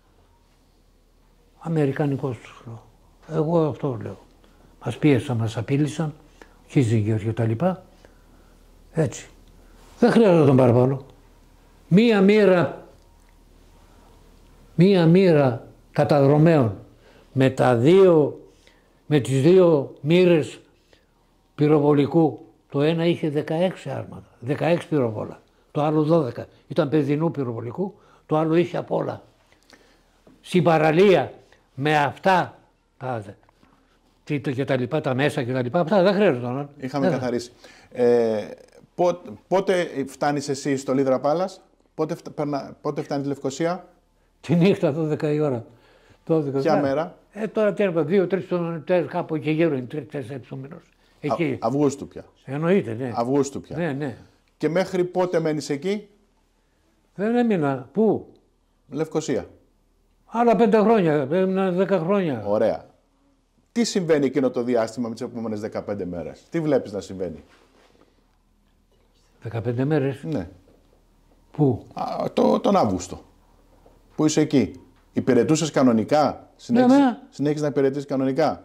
Αμερικανικός τους λέω. Εγώ αυτό λέω. Μας πίεσαν, μας απείλησαν, Κίζιγκερ και τα λοιπά. Έτσι. Δεν χρειάζεται τον παραπάνω. Μία μοίρα, μία μοίρα καταδρομέων με, τα δύο, με τις δύο μοίρες πυροβολικού. Το ένα είχε δεκαέξι άρματα, δεκαέξι πυροβόλα, το άλλο δώδεκα. Ήταν παιδινού πυροβολικού, το άλλο είχε απ' όλα. Στην παραλία με αυτά τα, και τα λοιπά, τα μέσα και τα λοιπά, αυτά δεν χρειάζονταν. Είχαμε δεν καθαρίσει. Ε, πότε, πότε φτάνεις εσύ στο Λίδρα Πάλας, πότε, πότε φτάνεις τη Λευκοσία? Τη νύχτα, δώδεκα η ώρα. Ποια μέρα? Ε, τώρα τι είπα, δύο-τρεις κάπου εκεί γύρω είναι, τρεις-τέσσερις ο μήνος. Εκεί. Α, Αυγούστου πια. Εννοείται, ναι. Αυγούστου πια. Ναι, ναι. Και μέχρι πότε μένεις εκεί? Δεν έμεινα. Πού? Λευκοσία. Άλλα πέντε χρόνια, έμεινα δέκα χρόνια. Ωραία. Τι συμβαίνει εκείνο το διάστημα με τις επόμενες δεκαπέντε μέρες? Τι βλέπεις να συμβαίνει? δεκαπέντε μέρες. Ναι. Πού? Α, το, τον Αύγουστο. Που είσαι εκεί. Υπηρετούσες κανονικά? Συνέχισες, ναι, ναι. συνέχισες να υπηρετήσεις κανονικά?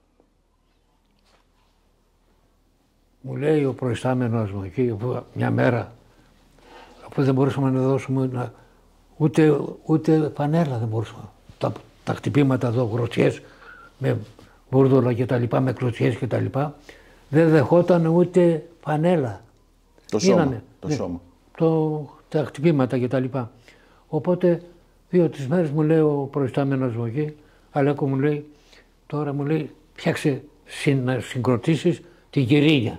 Μου λέει ο προϊστάμενος μου εκεί μια μέρα, αφού δεν μπορούσαμε να δώσουμε να, ούτε, ούτε φανέλα δεν μπορούσαμε. Τα, τα χτυπήματα εδώ, γροτσιές με βούρδολα και τα λοιπά, με κλωτσιές και τα λοιπά, δεν δεχόταν ούτε φανέλα. Το σώμα. Ήνανε, το ναι, σώμα. Το, τα χτυπήματα και τα λοιπά. Οπότε δύο-τρεις μέρες μου λέει ο προϊστάμενος μου εκεί, Αλέκο μου λέει, τώρα μου λέει, φτιάξε να συγκροτήσεις την Κυρίνια.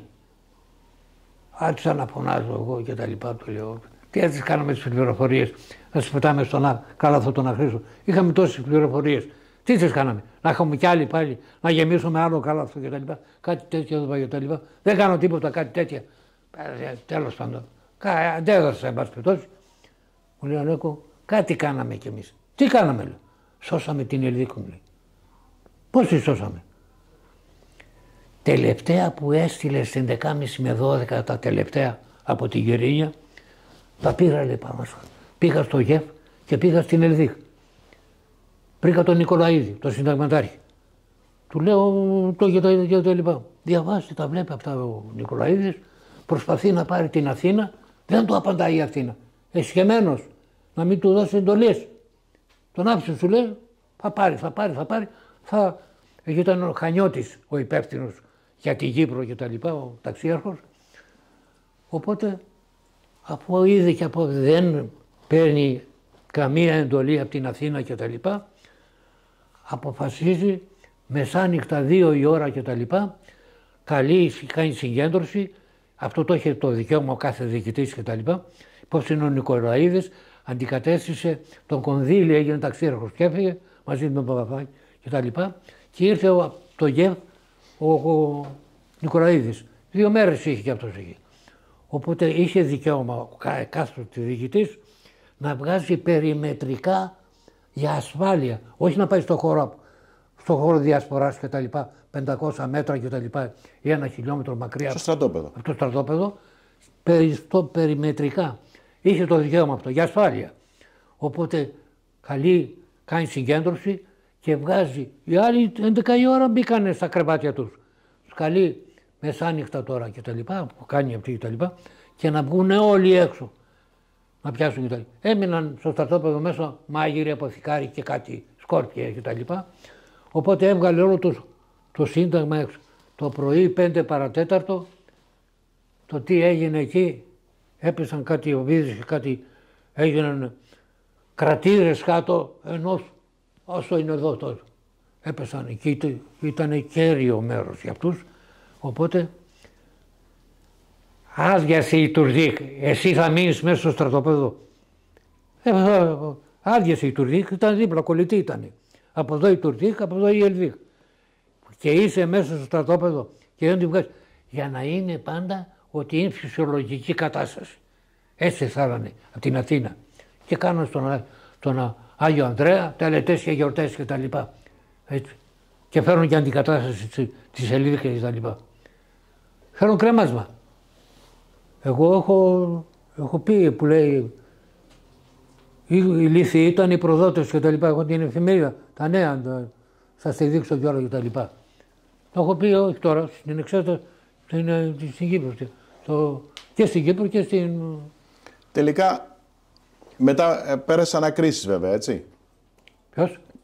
Άρχισα να φωνάζω εγώ και τα λοιπά, του λέω. Τι έτσι κάναμε τις πληροφορίες, να τις πετάμε στον κάλαθο τον Αχρήστο. Είχαμε τόσες πληροφορίες. Τι τις κάναμε, να έχουμε κι άλλοι πάλι, να γεμίσουμε άλλο κάλαθο και τα λοιπά. Κάτι τέτοιο εδώ και τα λοιπά. Δεν κάνω τίποτα, κάτι τέτοια. Τέλος πάντων. Αντέδρασα, εν πάση περιπτώσει. Μου λέει Αλέκο, κάτι κάναμε κι εμείς. Τι κάναμε, λέω. Σώσαμε την Ελδίκο, μου λέει. Πώς τη σώσαμε? Τελευταία που έστειλε στις έντεκα και μισή με δώδεκα, τα τελευταία από την Γερίνια, τα πήρα, λέει, πάνω. Πήγα στο ΓΕΦ και πήγα στην Ελδίκ. Βρήκα τον Νικολαίδη, τον συνταγματάρχη. Του λέω το και το, και το λοιπά. Διαβάζει, τα βλέπει αυτά ο Νικολαίδης, προσπαθεί να πάρει την Αθήνα, δεν του απαντάει η Αθήνα. Εσχεμένος να μην του δώσει εντολές. Τον άφησε, σου λέει, θα πάρει, θα πάρει, θα πάρει. Θα... Εκεί ήταν ο Χανιώτης ο υπεύθυνος για τη Κύπρο και τα λοιπά, ο ταξίαρχος. Οπότε, αφού είδε και από δεν παίρνει καμία εντολή από την Αθήνα και τα λοιπά, αποφασίζει μεσάνυχτα δύο η ώρα και τα λοιπά, καλεί, κάνει συγκέντρωση, αυτό το είχε το δικαίωμα ο κάθε διοικητής και τα λοιπά, πώς είναι ο Νικολαίδης, αντικατέστησε τον Κονδύλη, έγινε ταξίαρχος και έφυγε μαζί με τον Παπαδάκη και τα λοιπά, και ήρθε ο, το ΓΕΒ ο, ο Νικολαίδης. Δύο μέρες είχε και αυτός εκεί. Οπότε είχε δικαίωμα ο κάθε διοικητής να βγάζει περιμετρικά για ασφάλεια. Όχι να πάει στο χώρο, στο χώρο διασποράς και τα λοιπά, πεντακόσια μέτρα και τα λοιπά, ή ένα χιλιόμετρο μακριά. Στο στρατόπεδο. Από το στρατόπεδο, στο περιμετρικά. Είχε το δικαίωμα αυτό για ασφάλεια. Οπότε καλεί, κάνει συγκέντρωση και βγάζει. Οι άλλοι έντεκα η ώρα μπήκανε στα κρεβάτια τους. Καλεί μεσάνυχτα τώρα και τα λοιπά, που κάνει αυτή και τα λοιπά, και να βγουν όλοι έξω να πιάσουν και τα λοιπά. Έμειναν στο στρατόπεδο μέσα μάγειροι, αποθηκάροι και κάτι σκόρπια και τα λοιπά. Οπότε έβγαλε όλο το, το σύνταγμα έξω. Το πρωί πέντε παρατέταρτο, το τι έγινε εκεί, έπεσαν κάτι οβίδες και κάτι, έγιναν κρατήρες κάτω, ενώ όσο είναι εδώ τώρα. Έπεσαν εκεί, ήταν κέριο μέρος για αυτούς, οπότε άδειασε η Τουρδίκ, εσύ θα μείνεις μέσα στο στρατόπεδο. Ε, άδειασε η Τουρδίκ, ήταν δίπλα, κολλητή ήταν. Από εδώ η Τουρδίκ, από εδώ η Ελδίκ. Και είσαι μέσα στο στρατόπεδο και δεν την βγάζεις. Για να είναι πάντα ότι είναι φυσιολογική κατάσταση. Έτσι θέλανε από την Αθήνα. Και κάνουν στον, στον Άγιο Ανδρέα τελετές και γιορτές και τα λοιπά. Έτσι. Και φέρνουν και αντικατάσταση της Ελίδης και τα λοιπά. Φέρνουν κρέμασμα. Εγώ έχω, έχω πει που λέει οι λύθοι ήταν οι προδότες και τα λοιπά. Εγώ την εφημερίδα, τα νέα, θα στη δείξω κιόλα και τα λοιπά. Το έχω πει όχι τώρα, στην εξέταση, στην, στην Κύπρο. Στο, και στην Κύπρο και στην... Τελικά, μετά ε, πέρασε ανακρίσεις βέβαια, έτσι. Ποιος?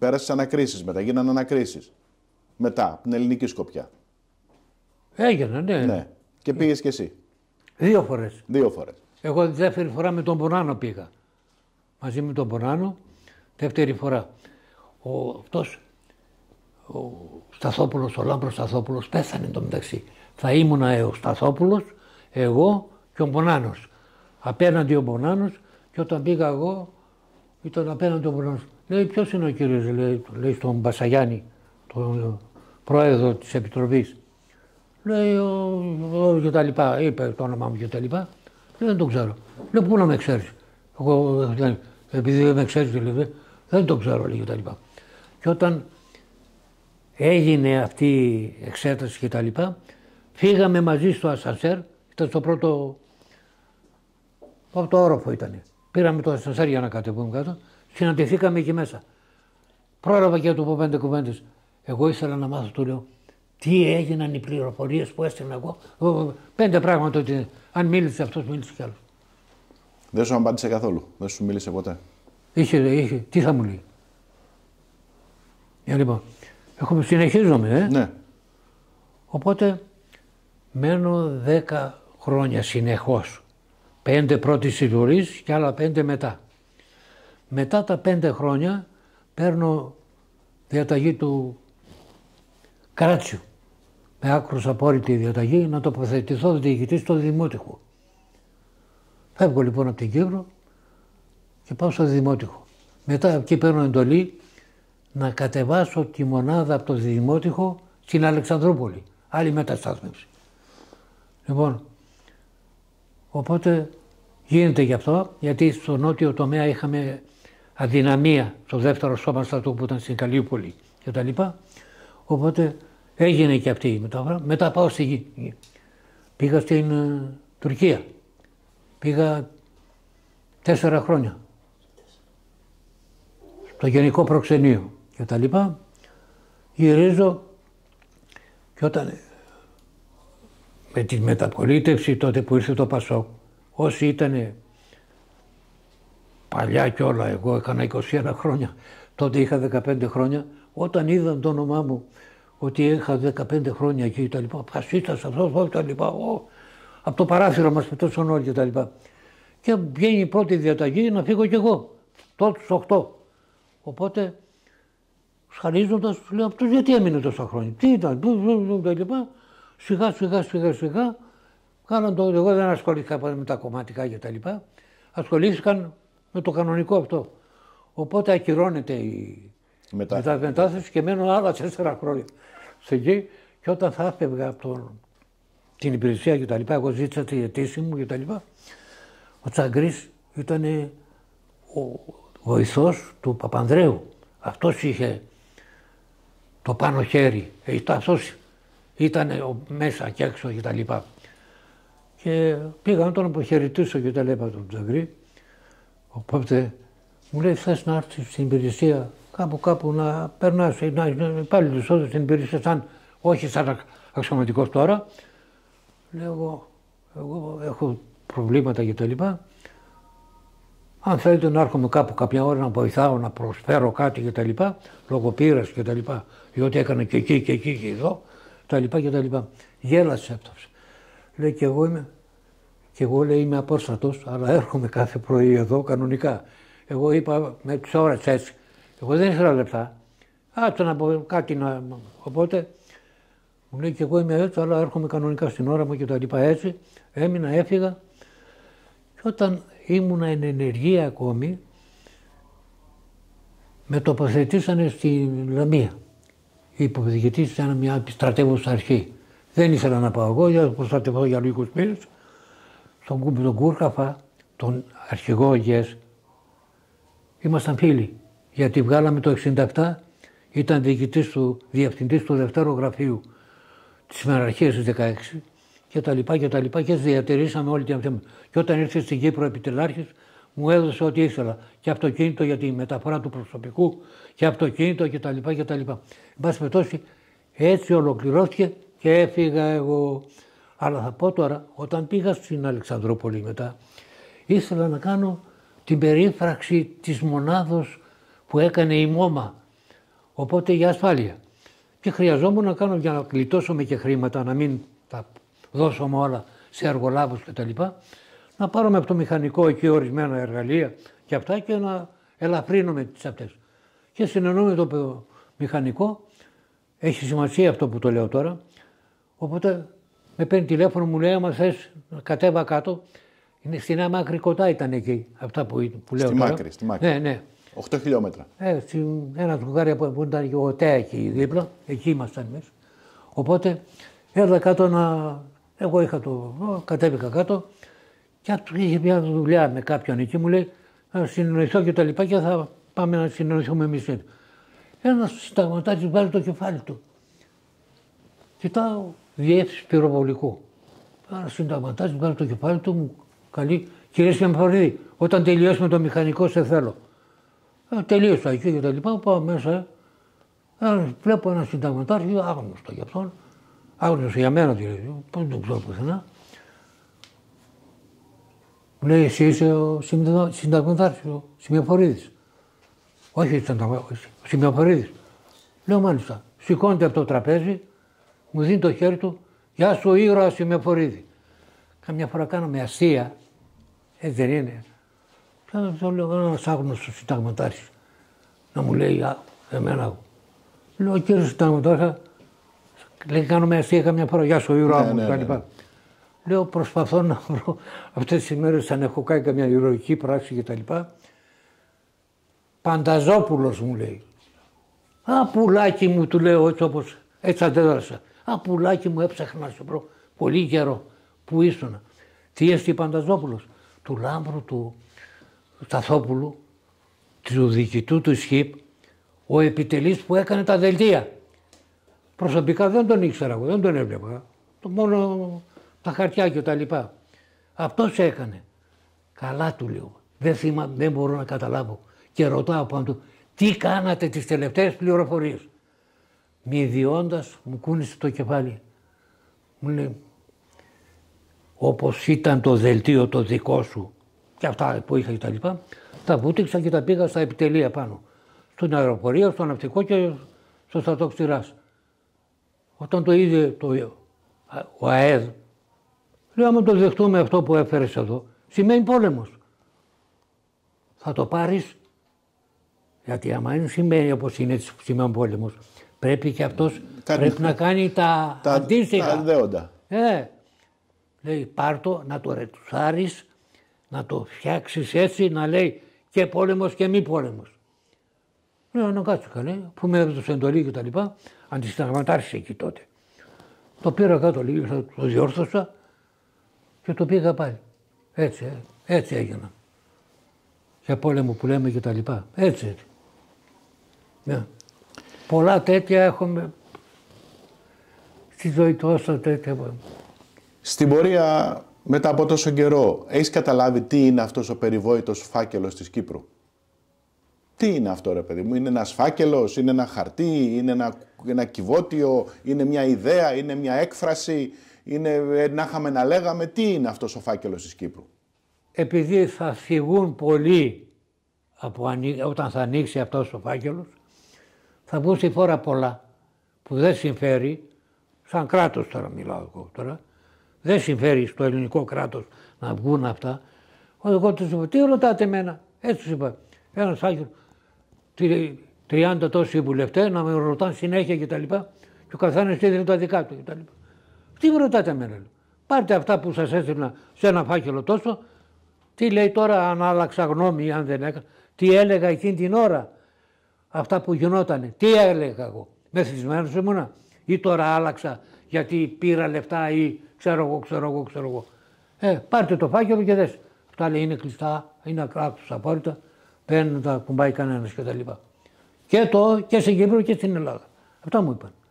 Πέρασες ανακρίσεις μετά, γίνανε ανακρίσεις. Μετά, από την ελληνική σκοπιά. Έγινε, ναι. Ναι. Και πήγες κι εσύ. Δύο φορές. Δύο φορές. Εγώ τη δεύτερη φορά με τον Πονάνο πήγα. Μαζί με τον Πονάνο, δεύτερη φορά. Ο, αυτός, ο Σταθόπουλος, ο Λάμπρος Σταθόπουλος πέθανε το μεταξύ. Θα ήμουνα ο Σταθόπουλος, εγώ και ο Πονάνος. Απέναντι ο Πονάνος και όταν πήγα εγώ ήταν απέναντι ο Πονάνος. Λέει, ποιος είναι ο κύριος, λέει, λέει στον Μπασαγιάννη, τον πρόεδρο της Επιτροπής. Λέει, ο, ο, και τα λοιπά, είπε το όνομά μου και τα λοιπά. Λέει, δεν το ξέρω. Λέει, πού να με ξέρεις. Εγώ, επειδή δεν με ξέρεις, λέει, δεν το ξέρω, λέει, και τα λοιπά. Και όταν έγινε αυτή η εξέταση και τα λοιπά, φύγαμε μαζί στο ασανσέρ, ήταν στο πρώτο, από το όροφο ήτανε. Πήραμε το ασανσέρ για να κατεβούμε κάτω, συναντηθήκαμε εκεί μέσα. Πρόλαβα και να του πω πέντε κουβέντες. Εγώ ήθελα να μάθω, του λέω, τι έγιναν οι πληροφορίες που έστειλα εγώ. Πέντε πράγματα ότι αν μίλησε αυτός, μίλησε κι άλλος. Δεν σου απάντησε καθόλου, δεν σου μίλησε ποτέ. Είχε, είχε, τι θα μου λέει. Για λοιπόν, έχουμε, συνεχίζομαι, ε. Ναι. Οπότε μένω δέκα χρόνια συνεχώς. Πέντε πρώτη συλλογής και άλλα πέντε μετά. Μετά τα πέντε χρόνια παίρνω διαταγή του Κράτσιου. Με άκρως απόρριτη διαταγή να τοποθετηθώ διοικητής στο Δημότυχο. Φεύγω λοιπόν από την Κύπρο και πάω στο Δημότυχο. Μετά εκεί παίρνω εντολή να κατεβάσω τη μονάδα από το Δημότυχο στην Αλεξανδρούπολη. Άλλη μεταστάθμιση. Λοιπόν, οπότε γίνεται γι' αυτό, γιατί στο νότιο τομέα είχαμε αδυναμία στο δεύτερο σώμα στρατού που ήταν στην Καλλιούπολη και τα λοιπά. Οπότε έγινε και αυτή η μεταφορά. Μετά πάω στη γη. Πήγα στην uh, Τουρκία. Πήγα τέσσερα χρόνια. Στο Γενικό Προξενείο και τα λοιπά. Γυρίζω και όταν με τη μεταπολίτευση τότε που ήρθε το Πασόκ, όσοι ήταν παλιά κι όλα, εγώ έκανα είκοσι ένα χρόνια, τότε είχα δεκαπέντε χρόνια, όταν είδαν το όνομά μου ότι είχα δεκαπέντε χρόνια εκεί τα λοιπά, φασίστας αυτός, τα λοιπά, ο, από το παράθυρο μας πετώσαν όλοι και τα λοιπά. Και βγαίνει η πρώτη διαταγή να φύγω κι εγώ, τότε στους οκτώ. Οπότε, σχαρίζοντας, του λέω, αυτός γιατί έμεινε τόσα χρόνια, τι ήταν, τα λοιπά. Σιγά σιγά σιγά σιγά, κάναν το, εγώ δεν ασχολήθηκα με τα κομματικά και τα λοιπά, ασχολήθηκαν με το κανονικό αυτό. Οπότε ακυρώνεται η Μετά. μετάθεση και μένω άλλα τέσσερα χρόνια εκεί και όταν θα έφευγα από τον, την υπηρεσία και τα λοιπά, εγώ ζήτησα τη αιτήση μου και τα λοιπά, ο Τσαγκρής ήταν ο βοηθός του Παπανδρέου. Αυτός είχε το πάνω χέρι, αυτός ήταν μέσα και έξω και τα λοιπά. Και πήγα να τον αποχαιρετήσω και τα λοιπά τον Τσαγκρή. Οπότε μου λέει, θες να έρθεις στην υπηρεσία κάπου κάπου να περνάς, να υπάλληλος όντως στην υπηρεσία, σαν, όχι σαν αξιωματικός τώρα. Λέω εγώ, εγώ έχω προβλήματα και τα λοιπά. Αν θέλετε να έρχομαι κάπου κάποια ώρα να βοηθάω, να προσφέρω κάτι και τα λοιπά, λόγω πείρας και τα λοιπά, διότι έκανα και εκεί και εκεί και εδώ, τα λοιπά και τα λοιπά. Γέλασε αυτός. Λέει και εγώ είμαι, και εγώ λέει είμαι απόστατος, αλλά έρχομαι κάθε πρωί εδώ κανονικά. Εγώ είπα με τις ώρες έτσι. Εγώ δεν ήθελα λεπτά. Άτσα να πω κάτι να... Οπότε μου λέει και εγώ είμαι έτσι, αλλά έρχομαι κανονικά στην ώρα μου και τα λοιπά έτσι. Έμεινα, έφυγα. Και όταν ήμουνα εν ενεργεία ακόμη, με τοποθετήσανε στην Λαμία. Οι υποδιοικητής ήταν μια επιστρατεύουσα αρχή. Δεν ήθελα να πάω εγώ, για να προστατευτώ για λίγους μήνες. Στον τον Κούρκαφα, τον αρχηγό ΓΕΣ, ήμασταν φίλοι. Γιατί βγάλαμε το εξήντα επτά, ήταν διοικητής του, διευθυντής του Δευτέρου Γραφείου της Ημεραρχίας της δεκαέξι και τα λοιπά και τα λοιπά και διατηρήσαμε όλη την αυτή. Και όταν ήρθε στην Κύπρο επιτελάρχης, μου έδωσε ό,τι ήθελα. Και αυτοκίνητο για τη μεταφορά του προσωπικού και αυτοκίνητο και τα λοιπά και τα λοιπά. Εν πάση περιπτώσει, έτσι ολοκληρώθηκε και έφυγα εγώ. Αλλά θα πω τώρα, όταν πήγα στην Αλεξανδρούπολη μετά, ήθελα να κάνω την περίφραξη της μονάδος που έκανε η ΜΟΜΑ Οπότε για ασφάλεια. Και χρειαζόμουν να κάνω για να γλιτώσουμε και χρήματα, να μην τα δώσουμε όλα σε εργολάβους κτλ. Να πάρουμε από το μηχανικό εκεί ορισμένα εργαλεία και αυτά και να ελαφρύνουμε τις αυτές. Και συνεννοούμε το μηχανικό, έχει σημασία αυτό που το λέω τώρα, οπότε με παίρνει τηλέφωνο, μου λέει άμα θες κατέβα κάτω, είναι στη Νέα Μάκρη κοντά ήταν εκεί, αυτά που, που λέω στη τώρα. Μάκρη, στη Μάκρη. Ναι, ναι. οκτώ χιλιόμετρα. Ε, ένα ζουγάρι που ήταν και ο ΤΕΑ εκεί δίπλα, εκεί ήμασταν εμείς. Οπότε έρθα κάτω να, εγώ είχα το, κατέβηκα κάτω και είχε μια δουλειά με κάποιον εκεί, μου λέει να συνεννοηθώ και τα λοιπά και θα πάμε να συνεννοηθούμε εμείς. Ένας συνταγματάρχης βγάζει το κεφάλι του. Κοιτάω, διεύθυνση πυροβολικού. Ένας συνταγματάρχης βγάζει το κεφάλι του, μου καλεί, κύριε Σιαμφαρίδη, όταν τελειώσουμε το μηχανικό σε θέλω. Ε, τελείωσα εκεί και τα λοιπά, πάω μέσα, ε, βλέπω ένα συνταγματάρχη, άγνωστο για αυτόν, άγνωστο για μένα δηλαδή, πώς δεν ξέρω πουθενά. Μου λέει, εσύ είσαι ο συνταγματάρχης, ο Σημειοφορίδης. Όχι, ο Σημειοφορίδης. Λέω, μάλιστα, σηκώνεται από το τραπέζι, μου δίνει το χέρι του, γεια σου ήρωα Σημειοφορίδη. Καμιά φορά κάναμε αστεία, έτσι δεν είναι. Και το λέω, ένας άγνωστος συνταγματάρχης, να μου λέει, α, εμένα. Λέω, κύριε συνταγματάρχη, λέει, κάνουμε αστεία καμιά φορά, γεια σου ήρωα μου, κτλ. Ναι. Λέω, προσπαθώ να βρω αυτές τις μέρες αν έχω κάνει καμιά ηρωική πράξη κτλ. Πανταζόπουλος μου λέει. Α, πουλάκι μου, του λέω έτσι όπως έτσι αντέδρασα. Α, πουλάκι μου, έψαχνα να σου βρω πολύ καιρό. Πού ήσουνα. Τι έστει Πανταζόπουλος. Του Λάμπρου, του Σταθόπουλου, του διοικητού του ΣΧΙΠ, ο επιτελής που έκανε τα δελτία. Προσωπικά δεν τον ήξερα εγώ, δεν τον έβλεπα. Το μόνο τα χαρτιά και τα λοιπά. Αυτός έκανε. Καλά του λέω. Δεν, θύμα, δεν μπορώ να καταλάβω. Και ρωτάω πάνω του, τι κάνατε τις τελευταίες πληροφορίες. Μη ιδιώντας μου κούνησε το κεφάλι. Μου λέει, όπως ήταν το δελτίο το δικό σου και αυτά που είχα και τα λοιπά, τα βούτυξα και τα πήγα στα επιτελεία πάνω. Στον αεροπορείο, στο ναυτικό και στο στρατό Ξηράς. Όταν το είδε το, ο ΑΕΔ, λέω, άμα το δεχτούμε αυτό που έφερες εδώ, σημαίνει πόλεμος. Θα το πάρεις, γιατί άμα είναι σημαίνει όπως είναι σημαίνει πόλεμος, πρέπει και αυτός Κάτι... πρέπει να κάνει τα, τα αντίστοιχα. Τα δέοντα. Ε, λέει, πάρ' το, να το ρετουσάρεις, να το φτιάξεις έτσι, να λέει και πόλεμος και μη πόλεμος. Λέω, να κάτσω καλέ, που με έδωσε εντολή και τα λοιπά, αντισυνταγματάρχησε εκεί τότε. Το πήρα κάτω λίγο, το διόρθωσα και το πήγα πάλι. Έτσι, έτσι έγινα. Για πόλεμο που λέμε και τα λοιπά. Έτσι, έτσι. Yeah. Πολλά τέτοια έχουμε στη ζωή τόσο τέτοια. Στην πορεία, μετά από τόσο καιρό, έχεις καταλάβει τι είναι αυτός ο περιβόητος φάκελος της Κύπρου. Τι είναι αυτό ρε παιδί μου, είναι ένας φάκελος, είναι ένα χαρτί, είναι ένα, ένα κυβότιο, είναι μια ιδέα, είναι μια έκφραση, είναι να είχαμε να λέγαμε, τι είναι αυτός ο φάκελος της Κύπρου. Επειδή θα φυγούν πολλοί από, όταν θα ανοίξει αυτός ο φάκελος, θα βγουν στη φόρα πολλά που δεν συμφέρει, σαν κράτος τώρα μιλάω εγώ τώρα, δεν συμφέρει στο ελληνικό κράτος να βγουν αυτά. Εγώ τους είπα, τι ρωτάτε εμένα, έτσι τους είπα, ένας φάκελος, τριάντα τόσοι βουλευτές να με ρωτάνε συνέχεια και τα λοιπά και ο καθένας έδινε τα δικά του και τα λοιπά. Τι με ρωτάτε εμένα, λέω. Πάρτε αυτά που σας έστειλα σε ένα φάκελο τόσο, τι λέει τώρα αν άλλαξα γνώμη ή αν δεν έκανα, τι έλεγα εκείνη την ώρα, αυτά που γινότανε, τι έλεγα εγώ, μεθυσμένος ήμουνα ή τώρα άλλαξα γιατί πήρα λεφτά ή ξέρω εγώ, ξέρω εγώ, ξέρω εγώ. Ε, πάρτε το φάκελο και δες. Αυτά λέει είναι κλειστά, είναι ακράτους απόρριτα, δεν τα κουμπάει κανένας και τα λοιπά. Και, το, και στην Κύπρο και στην Ελλάδα. Αυτά μου είπαν.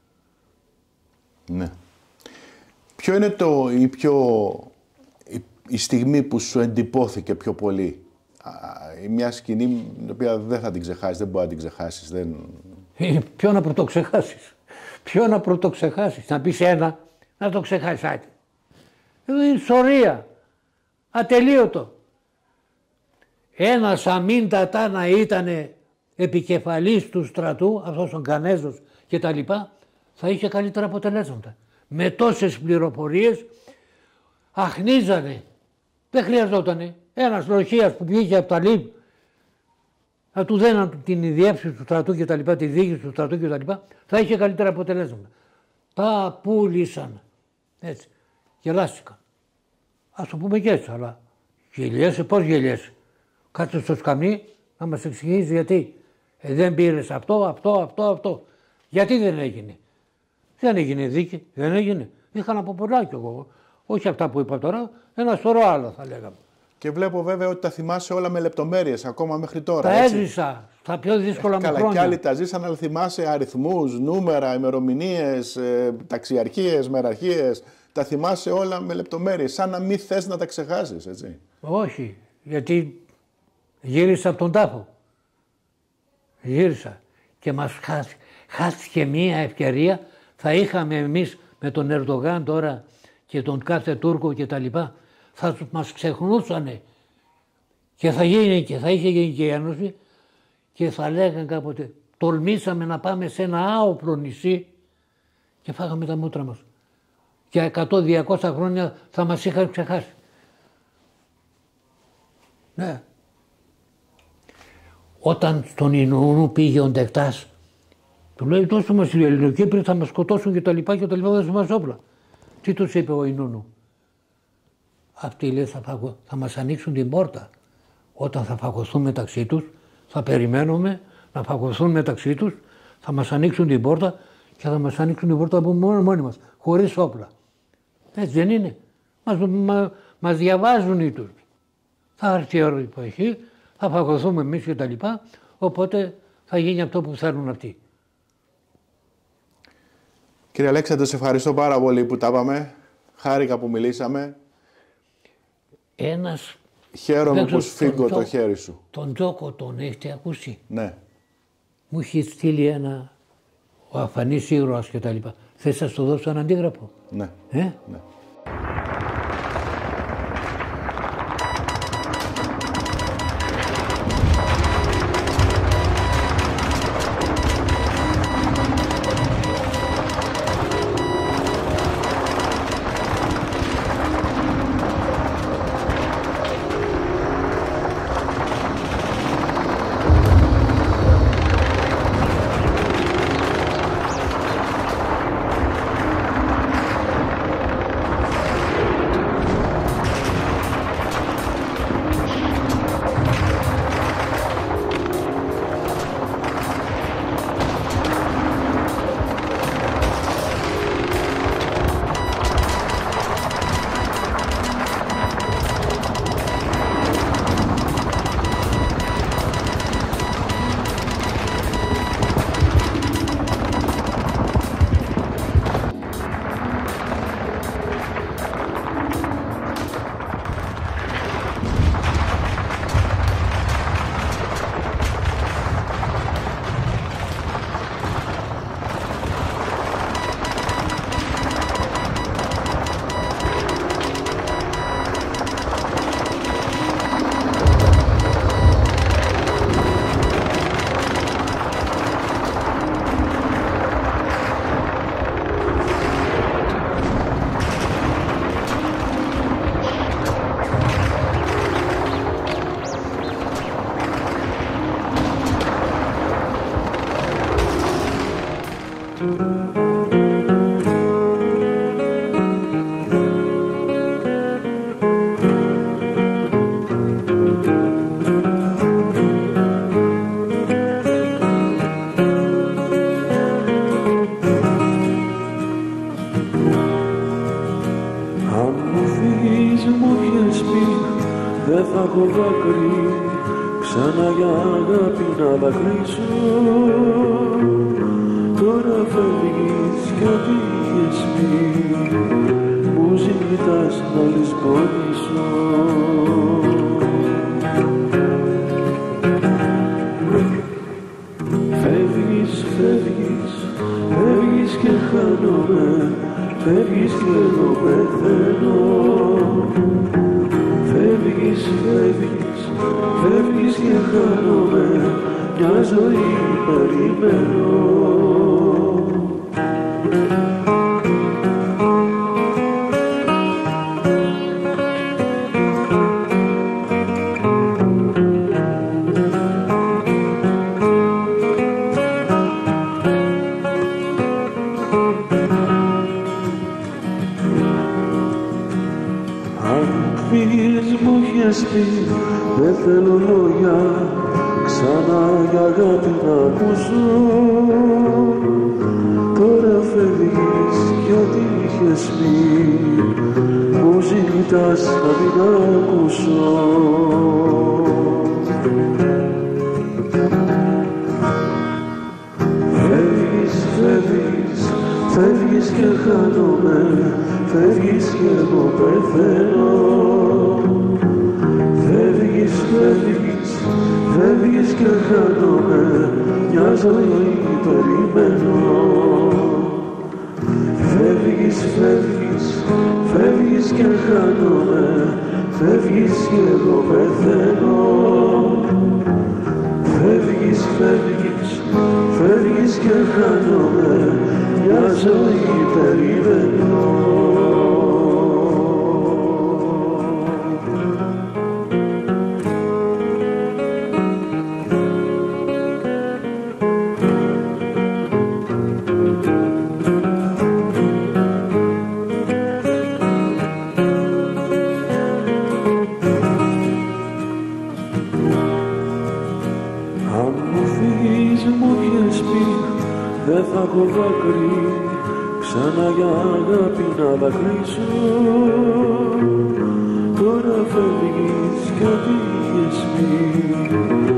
Ναι. Ποιο είναι το, η, πιο, η, η στιγμή που σου εντυπώθηκε πιο πολύ. Μια σκηνή την οποία δεν θα την ξεχάσεις, δεν μπορεί να την ξεχάσεις. Δεν... Ποιο να πρωτοξεχάσεις. Ποιο να πρωτοξεχάσεις. Να πεις ένα, να το ξεχάσεις. Είναι σωρία. Ατελείωτο. Ένας αμήν τατά να ήτανε επικεφαλής του στρατού, αυτός ο Γκανέζος και τα λοιπά, θα είχε καλύτερα αποτελέσματα. Με τόσες πληροφορίες αχνίζανε. Δεν χρειαζότανε. Ένας λοχείας που βγήκε από τα ΛΥΜ να του δέναν την διεύθυνση του στρατού και τα λοιπά, τη διοίκηση του στρατού και τα λοιπά, θα είχε καλύτερα αποτελέσματα. Τα πούλησαν. Έτσι. Γελάστηκαν. Ας το πούμε και έτσι, αλλά γελιέσαι, πώς γελιέσαι. Κάτσε στο σκαμνί να μας εξηγήσει γιατί. Ε, δεν πήρες αυτό, αυτό, αυτό, αυτό. Γιατί δεν έγινε. Δεν έγινε δίκη, δεν έγινε. Είχα να πω πολλά κι εγώ. Όχι αυτά που είπα τώρα, ένα σωρό άλλα θα λέγαμε. Και βλέπω βέβαια ότι τα θυμάσαι όλα με λεπτομέρειες, ακόμα μέχρι τώρα. Τα έτσι. Έζησα στα πιο δύσκολα μου Καλά, χρόνια. κι άλλοι τα ζήσαν, αλλά θυμάσαι αριθμούς, νούμερα, ημερομηνίες, ε, ταξιαρχίες, μεραρχίες. Τα θυμάσαι όλα με λεπτομέρειες, σαν να μην θες να τα ξεχάσεις, έτσι. Όχι, γιατί γύρισα από τον τάφο. Γύρισα και μας χάσει, χάθηκε μία ευκαιρία. Θα είχαμε εμείς με τον Ερντογάν τώρα και τον κάθε Τούρκο και τα λοιπά, θα μας ξεχνούσανε και θα, γίνει, και θα είχε γίνει και η Ένωση και θα λέγανε κάποτε τολμήσαμε να πάμε σε ένα άοπλο νησί και φάγαμε τα μούτρα μας. Και εκατό διακόσια χρόνια θα μας είχαν ξεχάσει. Ναι. Όταν στον Ινούνου πήγε ο Ντεκτάς, του λέει τόσο μας οι Ελληνοκύπροι θα μας σκοτώσουν και τα λοιπά και τα λοιπά, δεν μας όπλα. Τι τους είπε ο Ινούνου. Αυτοί λέει θα, φαγω, θα μας ανοίξουν την πόρτα. Όταν θα φαγωθούν μεταξύ τους, θα περιμένουμε να φαγωθούν μεταξύ τους, θα μας ανοίξουν την πόρτα και θα μας ανοίξουν την πόρτα από μόνο μόνοι μας, χωρίς όπλα. Έτσι δεν είναι. Μας, μα, μας διαβάζουν οι Τούρκοι. Θα έρθει η ώρα εποχή, θα φαγωθούμε εμείς και τα λοιπά, οπότε θα γίνει αυτό που θέλουν αυτοί. Κύριε Αλέξανδρε, σε ευχαριστώ πάρα πολύ που τα είπαμε. Χάρηκα που μιλήσαμε. Ένας... Χαίρομαι που σφίγγω το χέρι σου. Τον Τζόκο τον έχετε ακούσει. Ναι. Μου είχε στείλει ένα ο αφανής ήρωας και τα λοιπά. Θες να σου δώσω ένα αντίγραφο. Ναι. Ε? Ναι. δεν θα έχω δάκρυ ξανά για αγάπη να δακρύσω. Τώρα φεύγεις κι ό,τι είχες πει μου ζητάς να λησπονήσω. Φεύγεις, φεύγεις, φεύγεις και χάνομαι, φεύγεις και εγώ πεθαίνω. Φεύγεις, φεύγεις, φεύγεις και χάνομαι, μια ζωή περιμένω. Δεν θέλω λόγια ξανά για αγάπη να ακούσω. Τώρα φεύγεις γιατί είχες πει μου ζητάς να μην ακούσω. Φεύγεις, φεύγεις, φεύγεις και χάνομαι, φεύγεις και εγώ πεθαίνω. Φεύγεις, φεύγεις, φεύγεις και χάνομαι, μια ζωή περιμένω. Φεύγεις, φεύγεις, φεύγεις και χάνομαι, φεύγεις και εγώ πεθαίνω. Φεύγεις, φεύγεις, φεύγεις και χάνομαι, μια ζωή περιμένω. Δεν θα έχω δάκρυ ξανά για αγάπη να δακρύσω. Τώρα φεύγεις γιατί είχες πει